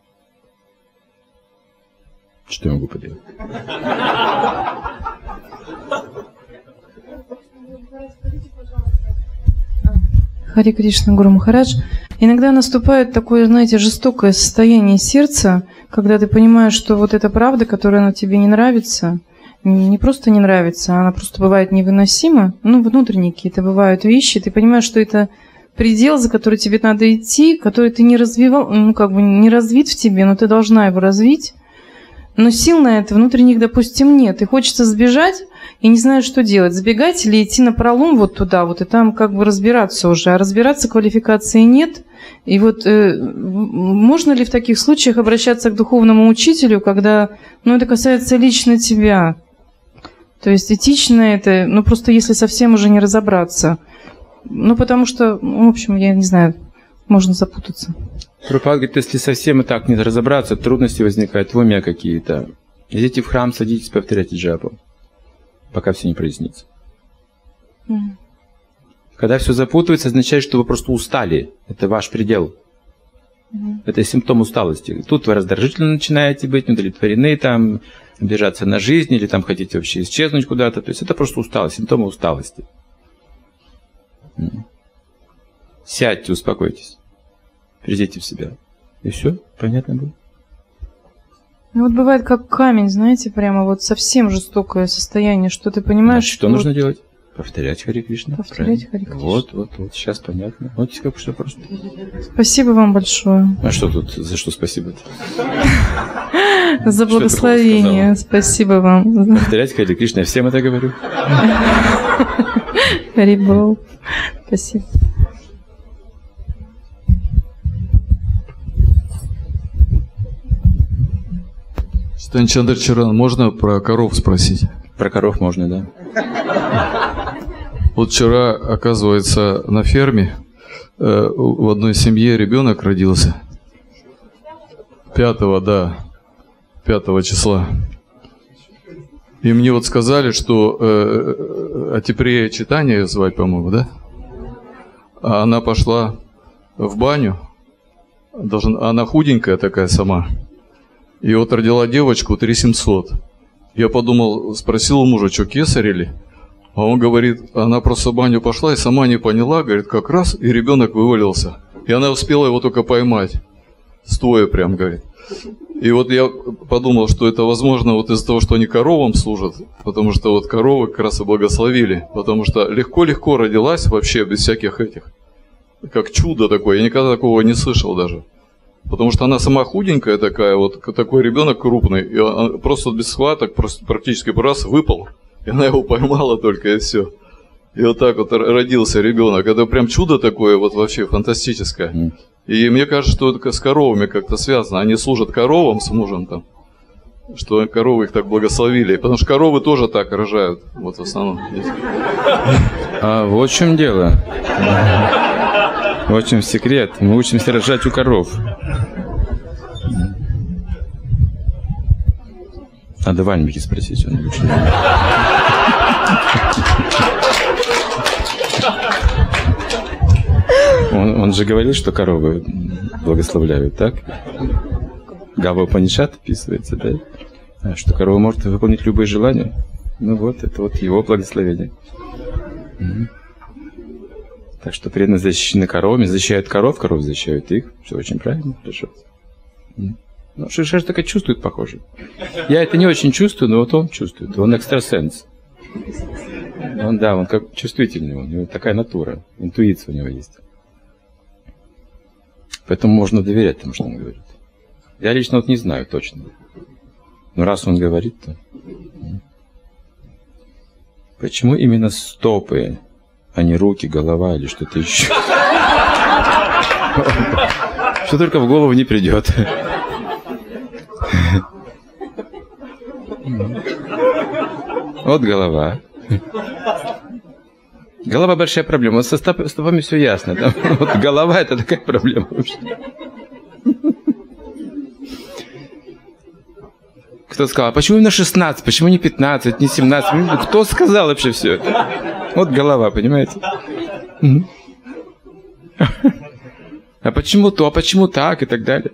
Что я могу поделать? Харе Кришна, Гуру Махарадж. Иногда наступает такое, знаете, жестокое состояние сердца, когда ты понимаешь, что вот эта правда, которая она тебе не нравится, не просто не нравится, она просто бывает невыносима. Ну, внутренние какие-то бывают вещи, ты понимаешь, что это предел, за который тебе надо идти, который ты не развивал, ну, как бы не развит в тебе, но ты должна его развить. но сил на это внутренних, допустим, нет. И хочется сбежать, и не знаю, что делать. Сбегать или идти напролом вот туда, вот, и там как бы разбираться уже. А разбираться квалификации нет. И вот э, можно ли в таких случаях обращаться к духовному учителю, когда, ну, это касается лично тебя? То есть этично это, ну, просто если совсем уже не разобраться. Ну, потому что, в общем, я не знаю, можно запутаться. Прабхупада говорит, если совсем и так не разобраться, трудности возникают в уме какие-то. Идите в храм, садитесь, повторяйте джапу, пока все не прояснится. Mm. Когда все запутывается, означает, что вы просто устали. Это ваш предел. Mm. Это симптом усталости. Тут вы раздражительно начинаете быть, удовлетворены, там, обижаться на жизнь, или там хотите вообще исчезнуть куда-то. То есть это просто усталость, симптомы усталости. Mm. Сядьте, успокойтесь. Придите в себя. И все, понятно будет. Ну вот бывает как камень, знаете, прямо вот совсем жестокое состояние, что ты понимаешь... Значит, что вот... нужно делать? Повторять Харе Кришна. Повторять Харе Кришна. Вот, вот, вот, сейчас понятно. Вот как все просто. Спасибо вам большое. А что тут, за что спасибо? За благословение. Спасибо вам. Повторять Харе Кришна, я всем это говорю. Харибол. Спасибо. Читань Чандрачаран, можно про коров спросить? Про коров можно, да. Вот вчера, оказывается, на ферме э, в одной семье ребенок родился. Пятого, да, пятого числа. И мне вот сказали, что э, Атипрея Читания звать, по-моему, да? А она пошла в баню. Должна, она худенькая такая сама. И вот родила девочку три семьсот. Я подумал, спросил у мужа, что кесарь или? А он говорит, она просто в баню пошла и сама не поняла, говорит, как раз, и ребенок вывалился. И она успела его только поймать. Стоя прям, говорит. И вот я подумал, что это возможно вот из-за того, что они коровам служат. Потому что вот коровы как раз и благословили. Потому что легко-легко родилась вообще без всяких этих. Как чудо такое. Я никогда такого не слышал даже. Потому что она сама худенькая такая, вот такой ребенок крупный, и он просто без схваток, просто практически раз выпал, и она его поймала только, и все. И вот так вот родился ребенок. Это прям чудо такое, вот вообще фантастическое. И мне кажется, что это с коровами как-то связано. Они служат коровам с мужем там, что коровы их так благословили. Потому что коровы тоже так рожают, вот в основном. А вот в чем дело. В чем секрет? Мы учимся рожать у коров. Надо Вальмики спросить, он лучше. Он, он же говорил, что коровы благословляют, так? Гава Упанишат описывается, да? А что корова может выполнить любые желания. Ну вот, это вот его благословение. Угу. Так что преданные защищены коровами, защищают коров, коров защищают их. Все очень правильно, хорошо. Ну, Шишаш только чувствует, похоже. Я это не очень чувствую, но вот он чувствует. Он экстрасенс. Он, да, он как чувствительный, у него такая натура, интуиция у него есть. Поэтому можно доверять тому, что он говорит. Я лично вот не знаю точно. Но раз он говорит, то... Почему именно стопы, а не руки, голова или что-то еще? Что только в голову не придет. Вот голова. Голова большая проблема. Вот со стопами все ясно. Там, вот голова это такая проблема вообще. Кто сказал, а почему именно шестнадцать, почему не пятнадцать, не семнадцать? Кто сказал вообще все это? Вот голова, понимаете? А почему то, а почему так и так далее?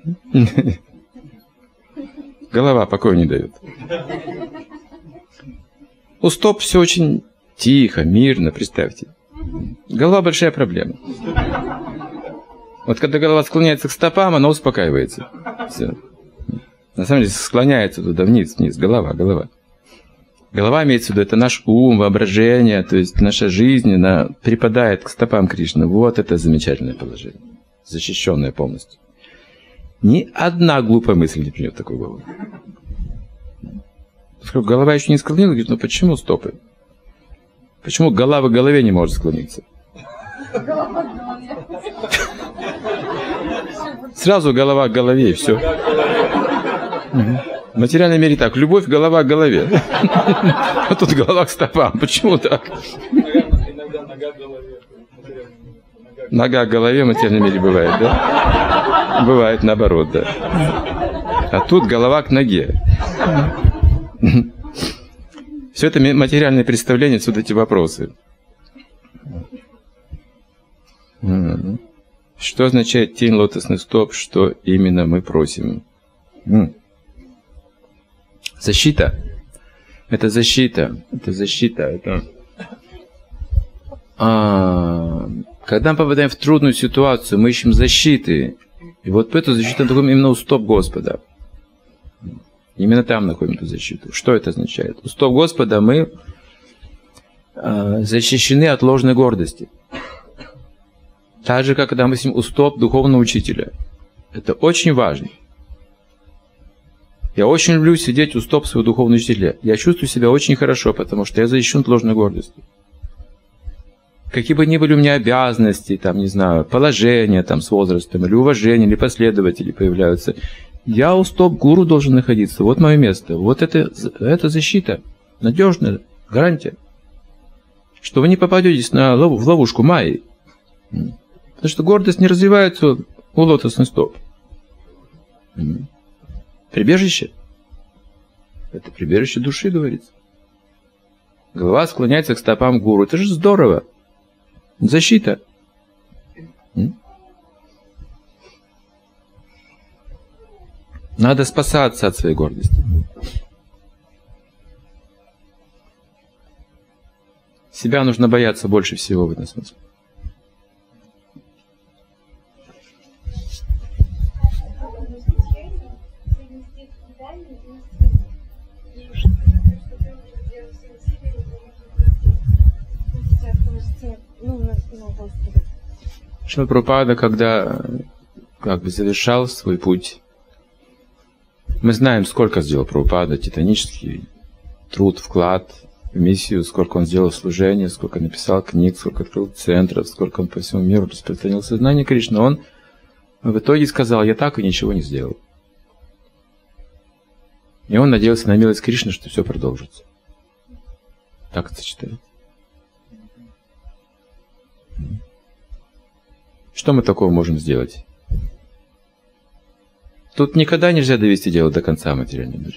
Голова покоя не дает. У стоп все очень тихо, мирно, представьте. Голова большая проблема. Вот когда голова склоняется к стопам, она успокаивается. Все. На самом деле склоняется туда вниз, вниз, голова, голова. Голова имеется в виду, это наш ум, воображение, то есть наша жизнь, она припадает к стопам Кришны. Вот это замечательное положение. Защищенное полностью. Ни одна глупая мысль не придет в такую голову. Голова еще не склонилась, говорит, ну почему стопы? Почему голова к голове не может склониться? Сразу голова к голове, и все. В материальном мире так, любовь, голова к голове. А тут голова к стопам. Почему так? Нога к голове в материальном мире бывает, да? Бывает наоборот, да. А тут голова к ноге. Все это материальное представление, отсюда эти вопросы. Что означает тень лотосных стоп? Что именно мы просим? Защита. Это защита. Это защита. Это... А, когда мы попадаем в трудную ситуацию, мы ищем защиты. И вот эту защиту находим именно у стоп Господа. Именно там находим эту защиту. Что это означает? У стоп Господа мы а, защищены от ложной гордости. Так же, как когда мы сидим у стоп духовного учителя. Это очень важно. Я очень люблю сидеть у стоп своего духовного учителя. Я чувствую себя очень хорошо, потому что я защищен от ложной гордости. Какие бы ни были у меня обязанности, там, не знаю, положения там, с возрастом, или уважение, или последователи появляются, я у стоп-гуру должен находиться. Вот мое место. Вот это, это защита. Надежная гарантия. Что вы не попадетесь на лов, в ловушку Майи. Потому что гордость не развивается у лотосных стоп. Прибежище. Это прибежище души, говорится. Голова склоняется к стопам гуру. Это же здорово. Защита. Надо спасаться от своей гордости. Себя нужно бояться больше всего в этом смысле. Шрила Прабхупада, когда как бы завершал свой путь, мы знаем, сколько сделал Прабхупада, титанический труд, вклад в миссию, сколько он сделал служения, сколько написал книг, сколько открыл центров, сколько он по всему миру распространил сознание Кришны. Он в итоге сказал, я так и ничего не сделал. И он надеялся на милость Кришны, что все продолжится. Так это читается. Что мы такого можем сделать? Тут никогда нельзя довести дело до конца материального мира.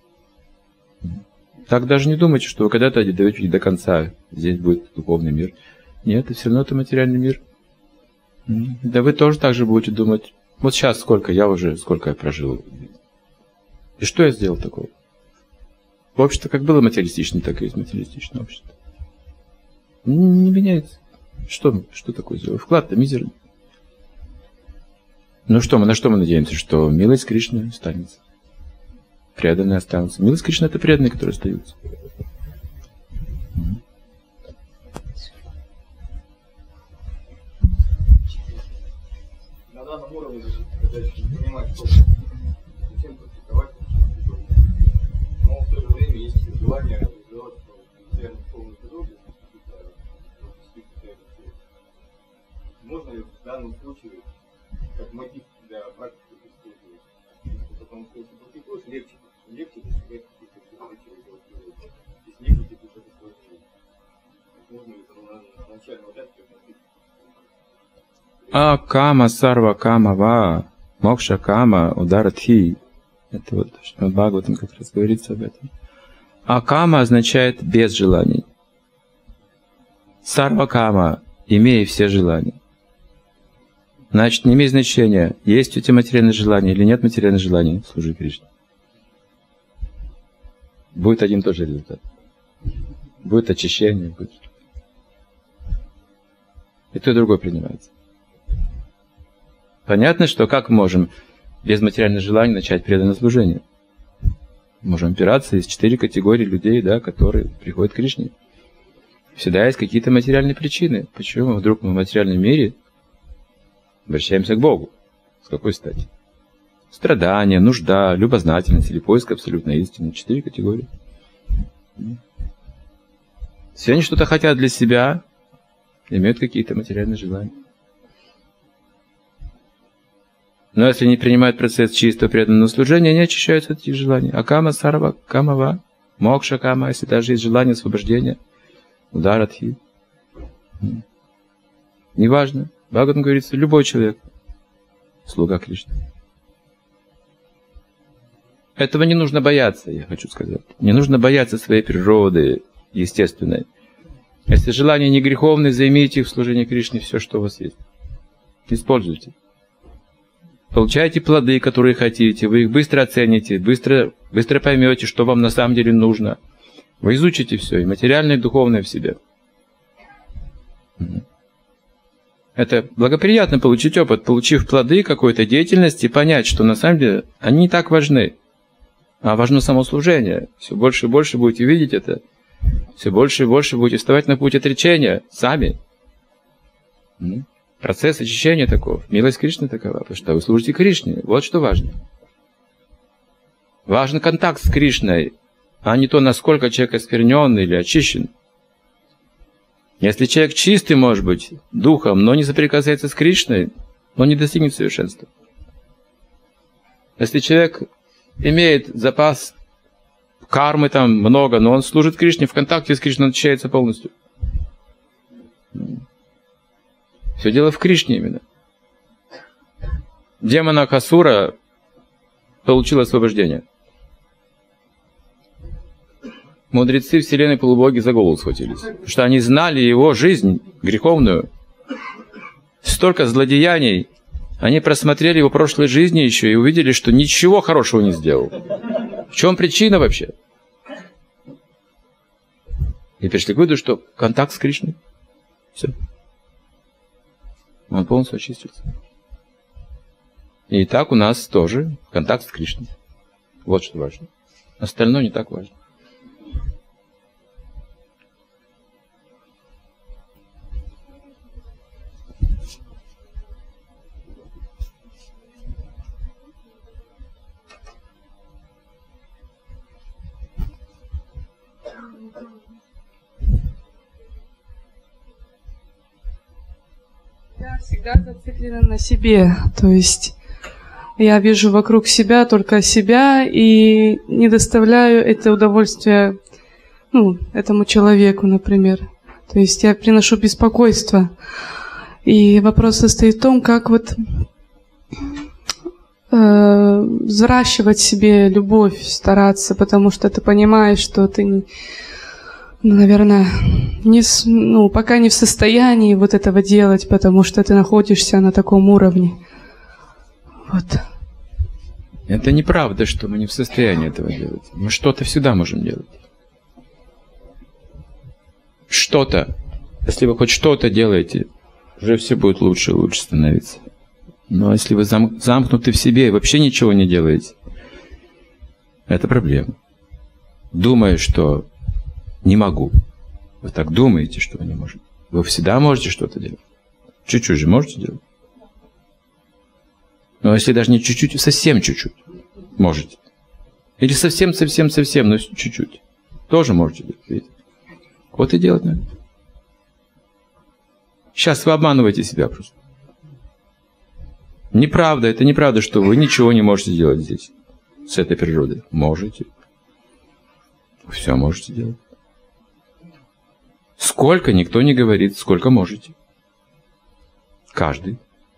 Так даже не думайте, что вы когда-то доведете до конца, здесь будет духовный мир. Нет, это все равно это материальный мир. Да вы тоже так же будете думать, вот сейчас сколько я уже, сколько я прожил. И что я сделал такого? Общество как было материалистичное, так и есть материалистичное общество. Не меняется. Что, что такое сделал? Вклад-то мизерный. Ну что мы, на что мы надеемся? Что милость Кришны останется. Преданные останутся. Милость Кришны — это преданные, которые остаются. На данном уровне, когда еще не понимать, что зачем практиковать, но в то же время есть желание развивать материальную духовную природу. Можно ли в данном случае как мотив для практики использовать? Потому что если практикуешь, легче, легче для себя какие-то вещи делать. Если легче ты уже сложнее. Можно ли на начальном этапе мотив? А кама сарва кама ва, мокша кама ударатхи. Это вот в Бхагаватам как раз говорится об этом. А кама означает без желаний. Сарва кама, имея все желания. Значит, не имеет значения, есть у тебя материальное желание или нет материального желания, служи Кришне. Будет один и тот же результат. Будет очищение. Будет... И то, и другое принимается. Понятно, что как можем без материального желания начать преданное служение? Можем опираться из четыре категории людей, да, которые приходят к Кришне. Всегда есть какие-то материальные причины. Почему вдруг мы в материальном мире обращаемся к Богу? С какой стати? Страдания, нужда, любознательность или поиск абсолютной истины. Четыре категории. Все они что-то хотят для себя, имеют какие-то материальные желания. Но если они принимают процесс чистого преданного служения, они очищаются от этих желаний. Акама, сарва, камава, мокша, кама, если даже есть желание освобождения, ударатхи. Неважно. Бхагаватам говорится, любой человек, слуга Кришны. Этого не нужно бояться, я хочу сказать. Не нужно бояться своей природы естественной. Если желания не греховные, займите их в служении Кришне все, что у вас есть. Используйте. Получайте плоды, которые хотите, вы их быстро оцените, быстро, быстро поймете, что вам на самом деле нужно. Вы изучите все, и материальное, и духовное в себе. Это благоприятно получить опыт, получив плоды какой-то деятельности, понять, что на самом деле они не так важны, а важно само служение. Все больше и больше будете видеть это, все больше и больше будете вставать на путь отречения сами. Процесс очищения таков, милость Кришны такова, потому что вы служите Кришне, вот что важно. Важен контакт с Кришной, а не то, насколько человек осквернен или очищен. Если человек чистый, может быть, духом, но не соприкасается с Кришной, он не достигнет совершенства. Если человек имеет запас кармы там много, но он служит Кришне, в контакте с Кришной он очищается полностью. Все дело в Кришне именно. Демона Асура получил освобождение. Мудрецы вселенной полубоги за голову схватились, потому что они знали его жизнь греховную. Столько злодеяний. Они просмотрели его прошлой жизни еще и увидели, что ничего хорошего не сделал. В чем причина вообще? И пришли к выводу, что контакт с Кришной. Все. Он полностью очистился. И так у нас тоже контакт с Кришной. Вот что важно. Остальное не так важно. Я всегда зациклена на себе, то есть я вижу вокруг себя только себя и не доставляю это удовольствие, ну, этому человеку, например. То есть я приношу беспокойство. И вопрос состоит в том, как вот э, взращивать в себе любовь, стараться, потому что ты понимаешь, что ты, ну, наверное, не, ну, пока не в состоянии вот этого делать, потому что ты находишься на таком уровне. Вот. Это неправда, что мы не в состоянии этого делать. Мы что-то всегда можем делать. Что-то. Если вы хоть что-то делаете, уже все будет лучше и лучше становиться. Но если вы зам- замкнуты в себе и вообще ничего не делаете, это проблема. Думая, что не могу. Вы так думаете, что вы не можете. Вы всегда можете что-то делать. Чуть-чуть же можете делать. Но если даже не чуть-чуть, совсем чуть-чуть можете. Или совсем-совсем-совсем, но чуть-чуть. Тоже можете делать. Видите? Вот и делать надо. Сейчас вы обманываете себя просто. Неправда, это неправда, что вы ничего не можете делать здесь. С этой природой. Можете. Все можете делать. Сколько, никто не говорит, сколько можете. Каждый.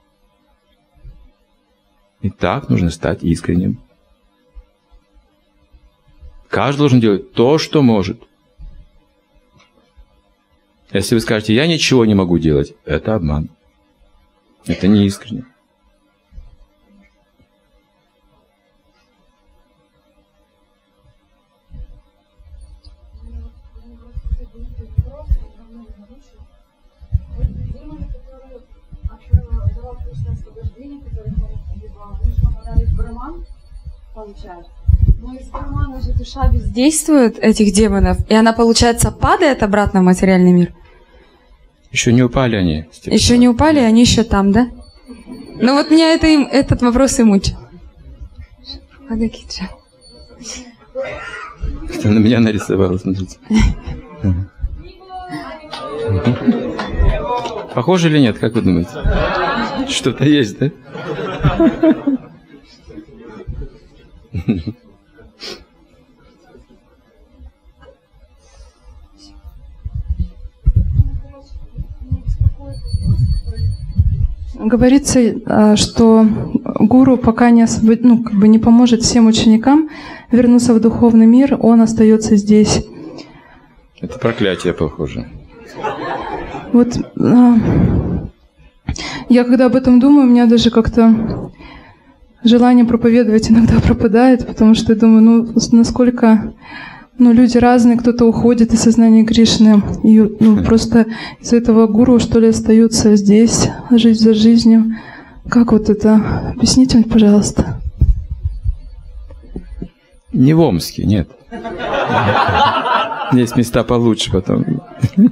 И так нужно стать искренним. Каждый должен делать то, что может. Если вы скажете, я ничего не могу делать, это обман. Это не искренне. Но из кармана же душа бездействует этих демонов, и она, получается, падает обратно в материальный мир. Еще не упали они. Еще не упали, они еще там, да? Ну вот меня это, этот вопрос и мучит. Кто на меня нарисовал, смотрите. Похоже или нет, как вы думаете? Что-то есть, да? Говорится, что гуру пока не, освобод... ну, как бы не поможет всем ученикам вернуться в духовный мир, он остается здесь. Это проклятие, похоже. Вот я когда об этом думаю, у меня даже как-то желание проповедовать иногда пропадает, потому что я думаю, ну насколько ну, люди разные, кто-то уходит из сознания Кришны, и ну, просто из этого гуру, что ли, остаются здесь, жизнь за жизнью. Как вот это? Объясните мне, пожалуйста. Не в Омске, нет. Есть места получше потом.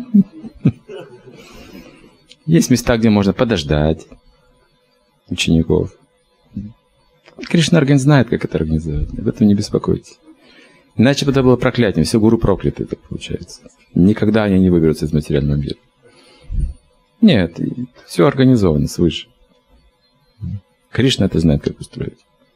Есть места, где можно подождать учеников. Кришна знает, как это организовать. Об этом не беспокойтесь. Иначе бы это было проклятием. Все гуру прокляты, так получается. Никогда они не выберутся из материального мира. Нет, все организовано свыше. Кришна это знает, как устроить.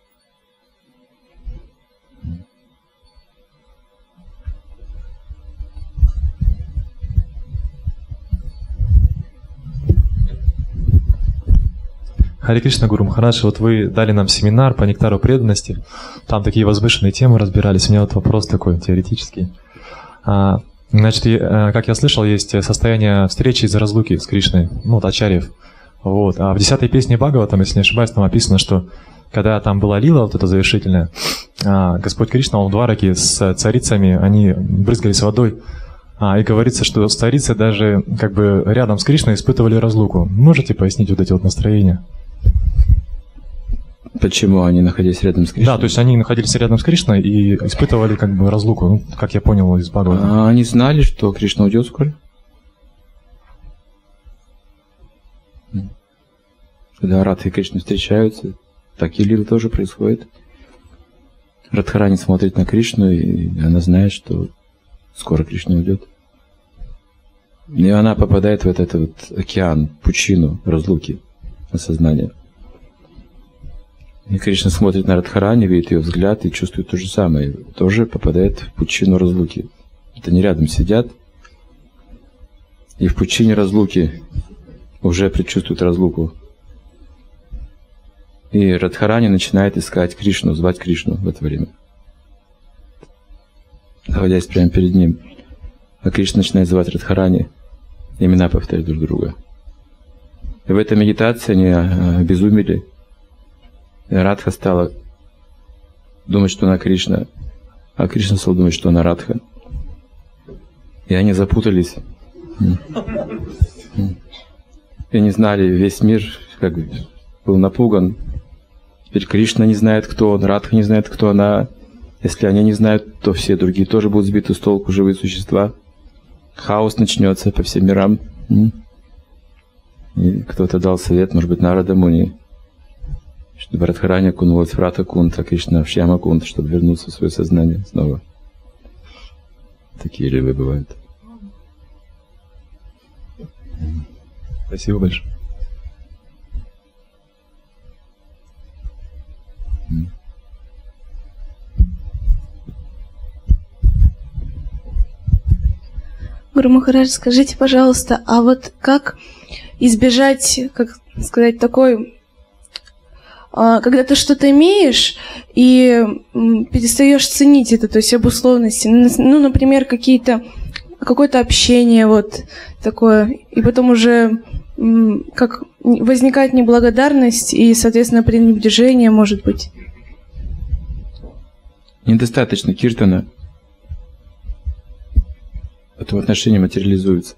Харе Кришна, Гуру Махарадж, вот вы дали нам семинар по нектару преданности. Там такие возвышенные темы разбирались. У меня вот вопрос такой теоретический. А, значит, как я слышал, есть состояние встречи из-за разлуки с Кришной, ну, вот ачарьев. Вот. А в десятой песне Бхагаватам, если не ошибаюсь, там описано, что когда там была лила, вот эта завершительная, Господь Кришна, он в двараке с царицами, они брызгались водой. А, и говорится, что царицы даже как бы рядом с Кришной испытывали разлуку. Можете пояснить вот эти вот настроения? Почему они находились рядом с Кришной? Да, то есть они находились рядом с Кришной и испытывали как бы разлуку, ну, как я понял из Бхагаватам. А они знали, что Кришна уйдет скоро? Когда Радха и Кришна встречаются, так и лила тоже происходит. Радхарани смотрит на Кришну, и она знает, что скоро Кришна уйдет. И она попадает в этот вот океан, пучину разлуки осознания. И Кришна смотрит на Радхарани, видит ее взгляд и чувствует то же самое. Тоже попадает в пучину разлуки. Это не рядом сидят. И в пучине разлуки уже предчувствуют разлуку. И Радхарани начинает искать Кришну, звать Кришну в это время, находясь прямо перед ним. А Кришна начинает звать Радхарани, имена повторяют друг друга. И в этой медитации они обезумели. И Радха стала думать, что она Кришна, а Кришна стал думать, что она Радха. И они запутались. И не знали, весь мир как бы был напуган. Теперь Кришна не знает, кто он, Радха не знает, кто она. Если они не знают, то все другие тоже будут сбиты с толку, живые существа. Хаос начнется по всем мирам. И кто-то дал совет, может быть, Нарада Муни, чтобы Радхарани окунулась в Радха-кунт, а Кришна в Шьяма-кунт, чтобы вернуться в свое сознание снова. Такие левые бывают. Спасибо большое. Гуру Махарадж, скажите, пожалуйста, а вот как избежать, как сказать, такой, когда ты что-то имеешь и перестаешь ценить это, то есть обусловленности, ну, например, какие-то, какое-то общение вот такое, и потом уже как возникает неблагодарность и, соответственно, пренебрежение, может быть. Недостаточно киртана. Это в отношении материализуется.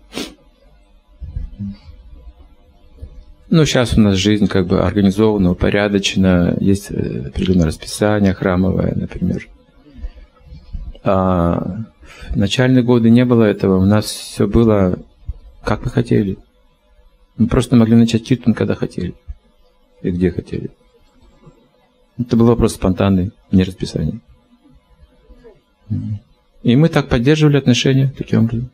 Ну, сейчас у нас жизнь как бы организована, упорядочена, есть определенное расписание храмовое, например. А в начальные годы не было этого, у нас все было, как мы хотели. Мы просто могли начать киртан, когда хотели и где хотели. Это был вопрос спонтанный, не расписание. И мы так поддерживали отношения таким образом.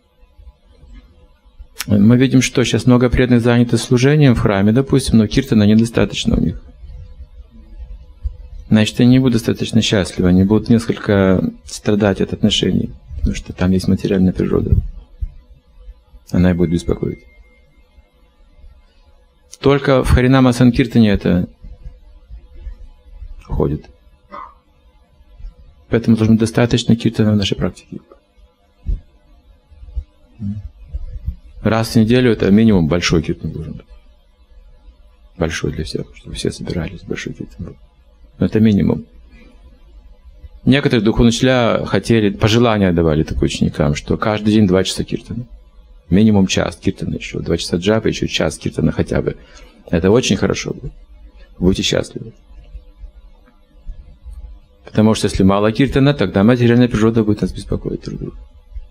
Мы видим, что сейчас много преданных заняты служением в храме, допустим, но киртана недостаточно у них. Значит, они не будут достаточно счастливы, они будут несколько страдать от отношений, потому что там есть материальная природа. Она и будет беспокоить. Только в Харинама Санкиртане это ходит. Поэтому должно быть достаточно киртана в нашей практике. Раз в неделю это минимум большой киртан должен быть. Большой для всех, чтобы все собирались, большой киртан был. Но это минимум. Некоторые духовные учителя хотели, пожелания давали таким ученикам, что каждый день два часа киртана. Минимум час киртана еще, два часа джапа, еще час киртана хотя бы. Это очень хорошо будет. Будьте счастливы. Потому что если мало киртана, тогда материальная природа будет нас беспокоить друг друга.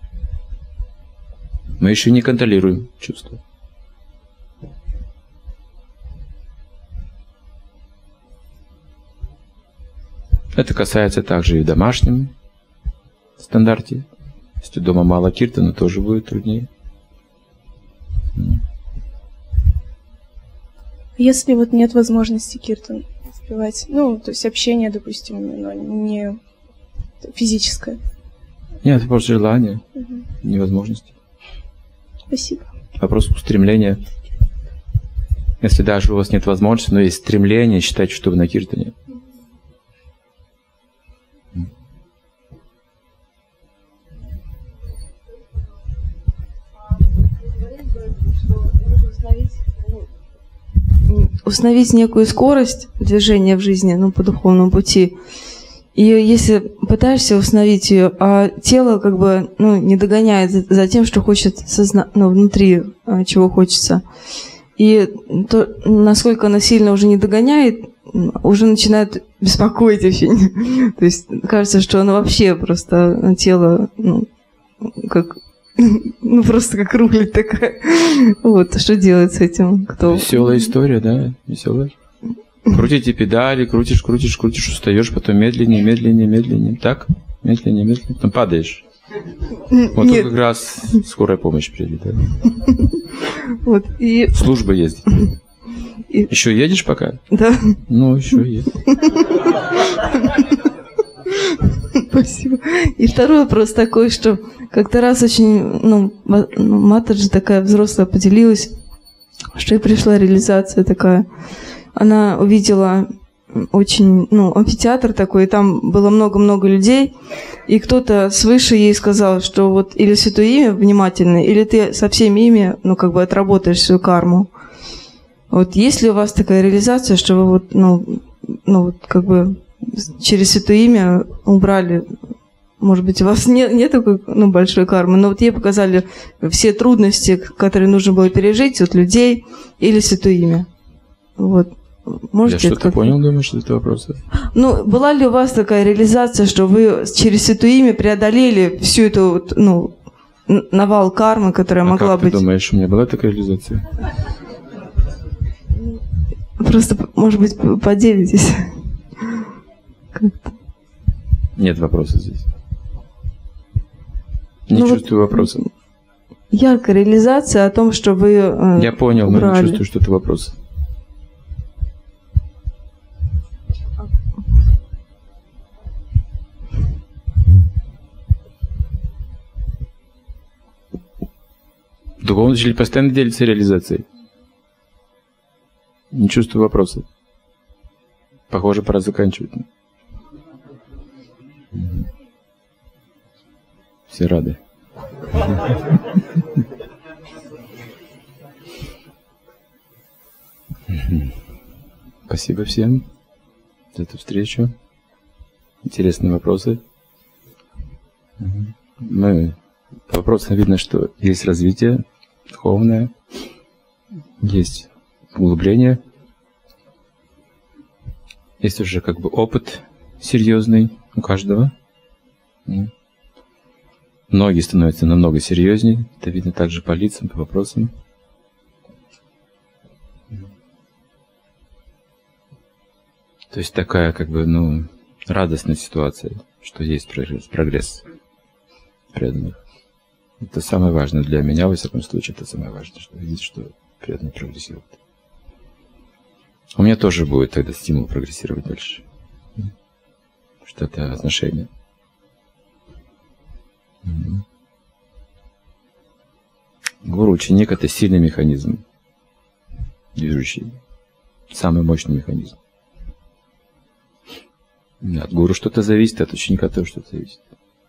Мы еще не контролируем чувства. Это касается также и в домашнем стандарте. Если дома мало киртана, тоже будет труднее. Если вот нет возможности киртан успевать, ну, то есть общение, допустим, но не физическое. Нет, это просто желание, Угу. невозможности. Спасибо. Вопрос устремления. Если даже у вас нет возможности, но есть стремление, считайте, что вы на киртане. Установить некую скорость движения в жизни, ну, по духовному пути. И если пытаешься установить ее, а тело как бы, ну, не догоняет за, за тем, что хочет созна... ну, внутри, а, чего хочется. И то, насколько оно сильно уже не догоняет, уже начинает беспокоить очень. То есть кажется, что оно вообще просто тело, ну, как... Ну, просто как рулит такая. Вот, что делать с этим? Кто? Веселая история, да? Веселая. Крутите педали, крутишь, крутишь, крутишь, устаешь, потом медленнее, медленнее, медленнее. Так? Медленнее, медленнее. Потом падаешь. Вот тут как раз скорая помощь приедет. Да? Вот, и... Служба ездит. И... Еще едешь пока? Да. Ну, еще едешь. Спасибо. И второй вопрос такой, что как-то раз очень, ну, Матаджи такая взрослая поделилась, что и пришла реализация такая. Она увидела очень, ну, амфитеатр такой, и там было много-много людей, и кто-то свыше ей сказал, что вот или святое имя внимательно, или ты со всеми ими, ну, как бы отработаешь свою карму. Вот есть ли у вас такая реализация, что вы вот, ну, ну вот как бы через святое имя убрали, может быть, у вас нет, нет такой, ну, большой кармы, но вот ей показали все трудности, которые нужно было пережить от людей, или святое имя. Вот. Можете Я что-то понял, думаешь, что это вопрос? Ну, была ли у вас такая реализация, что вы через святое имя преодолели всю эту, вот, ну, навал кармы, которая а могла как быть... ты думаешь, у меня была такая реализация? Просто, может быть, поделитесь. Как-то. Нет вопроса здесь. Не ну чувствую вот вопроса. Яркая реализация о том, что вы э, Я понял, убрали. но не чувствую, что это вопрос. Духовный учитель постоянно делится реализацией. Не чувствую вопроса. Похоже, пора заканчивать. Все рады. Спасибо всем за эту встречу. Интересные вопросы. Мы, по вопросам видно, что есть развитие духовное, есть углубление, есть уже как бы опыт серьезный у каждого. Многие становятся намного серьезнее. Это видно также по лицам, по вопросам. То есть такая как бы, ну, радостная ситуация, что есть прогресс. прогресс. преданных. Это самое важное для меня, во всяком случае, это самое важное, что видеть, что преданные прогрессируют. У меня тоже будет тогда стимул прогрессировать дальше. Что это отношение. Гуру-ученик — это сильный механизм, движущий, самый мощный механизм. От гуру что-то зависит, от ученика тоже что-то зависит.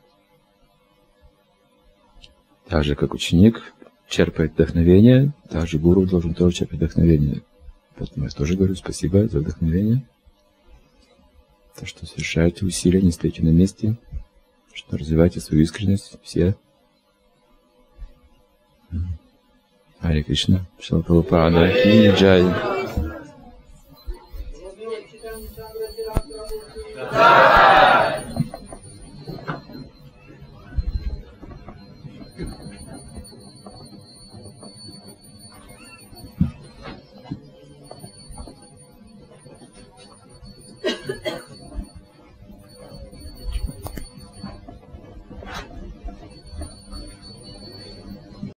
Так же, как ученик черпает вдохновение, так же гуру должен тоже черпать вдохновение. Поэтому я тоже говорю спасибо за вдохновение. То, что совершаете усилия, не стоите на месте, что развиваете свою искренность все. Харе Кришна, Шрила Прабхупада ки джай.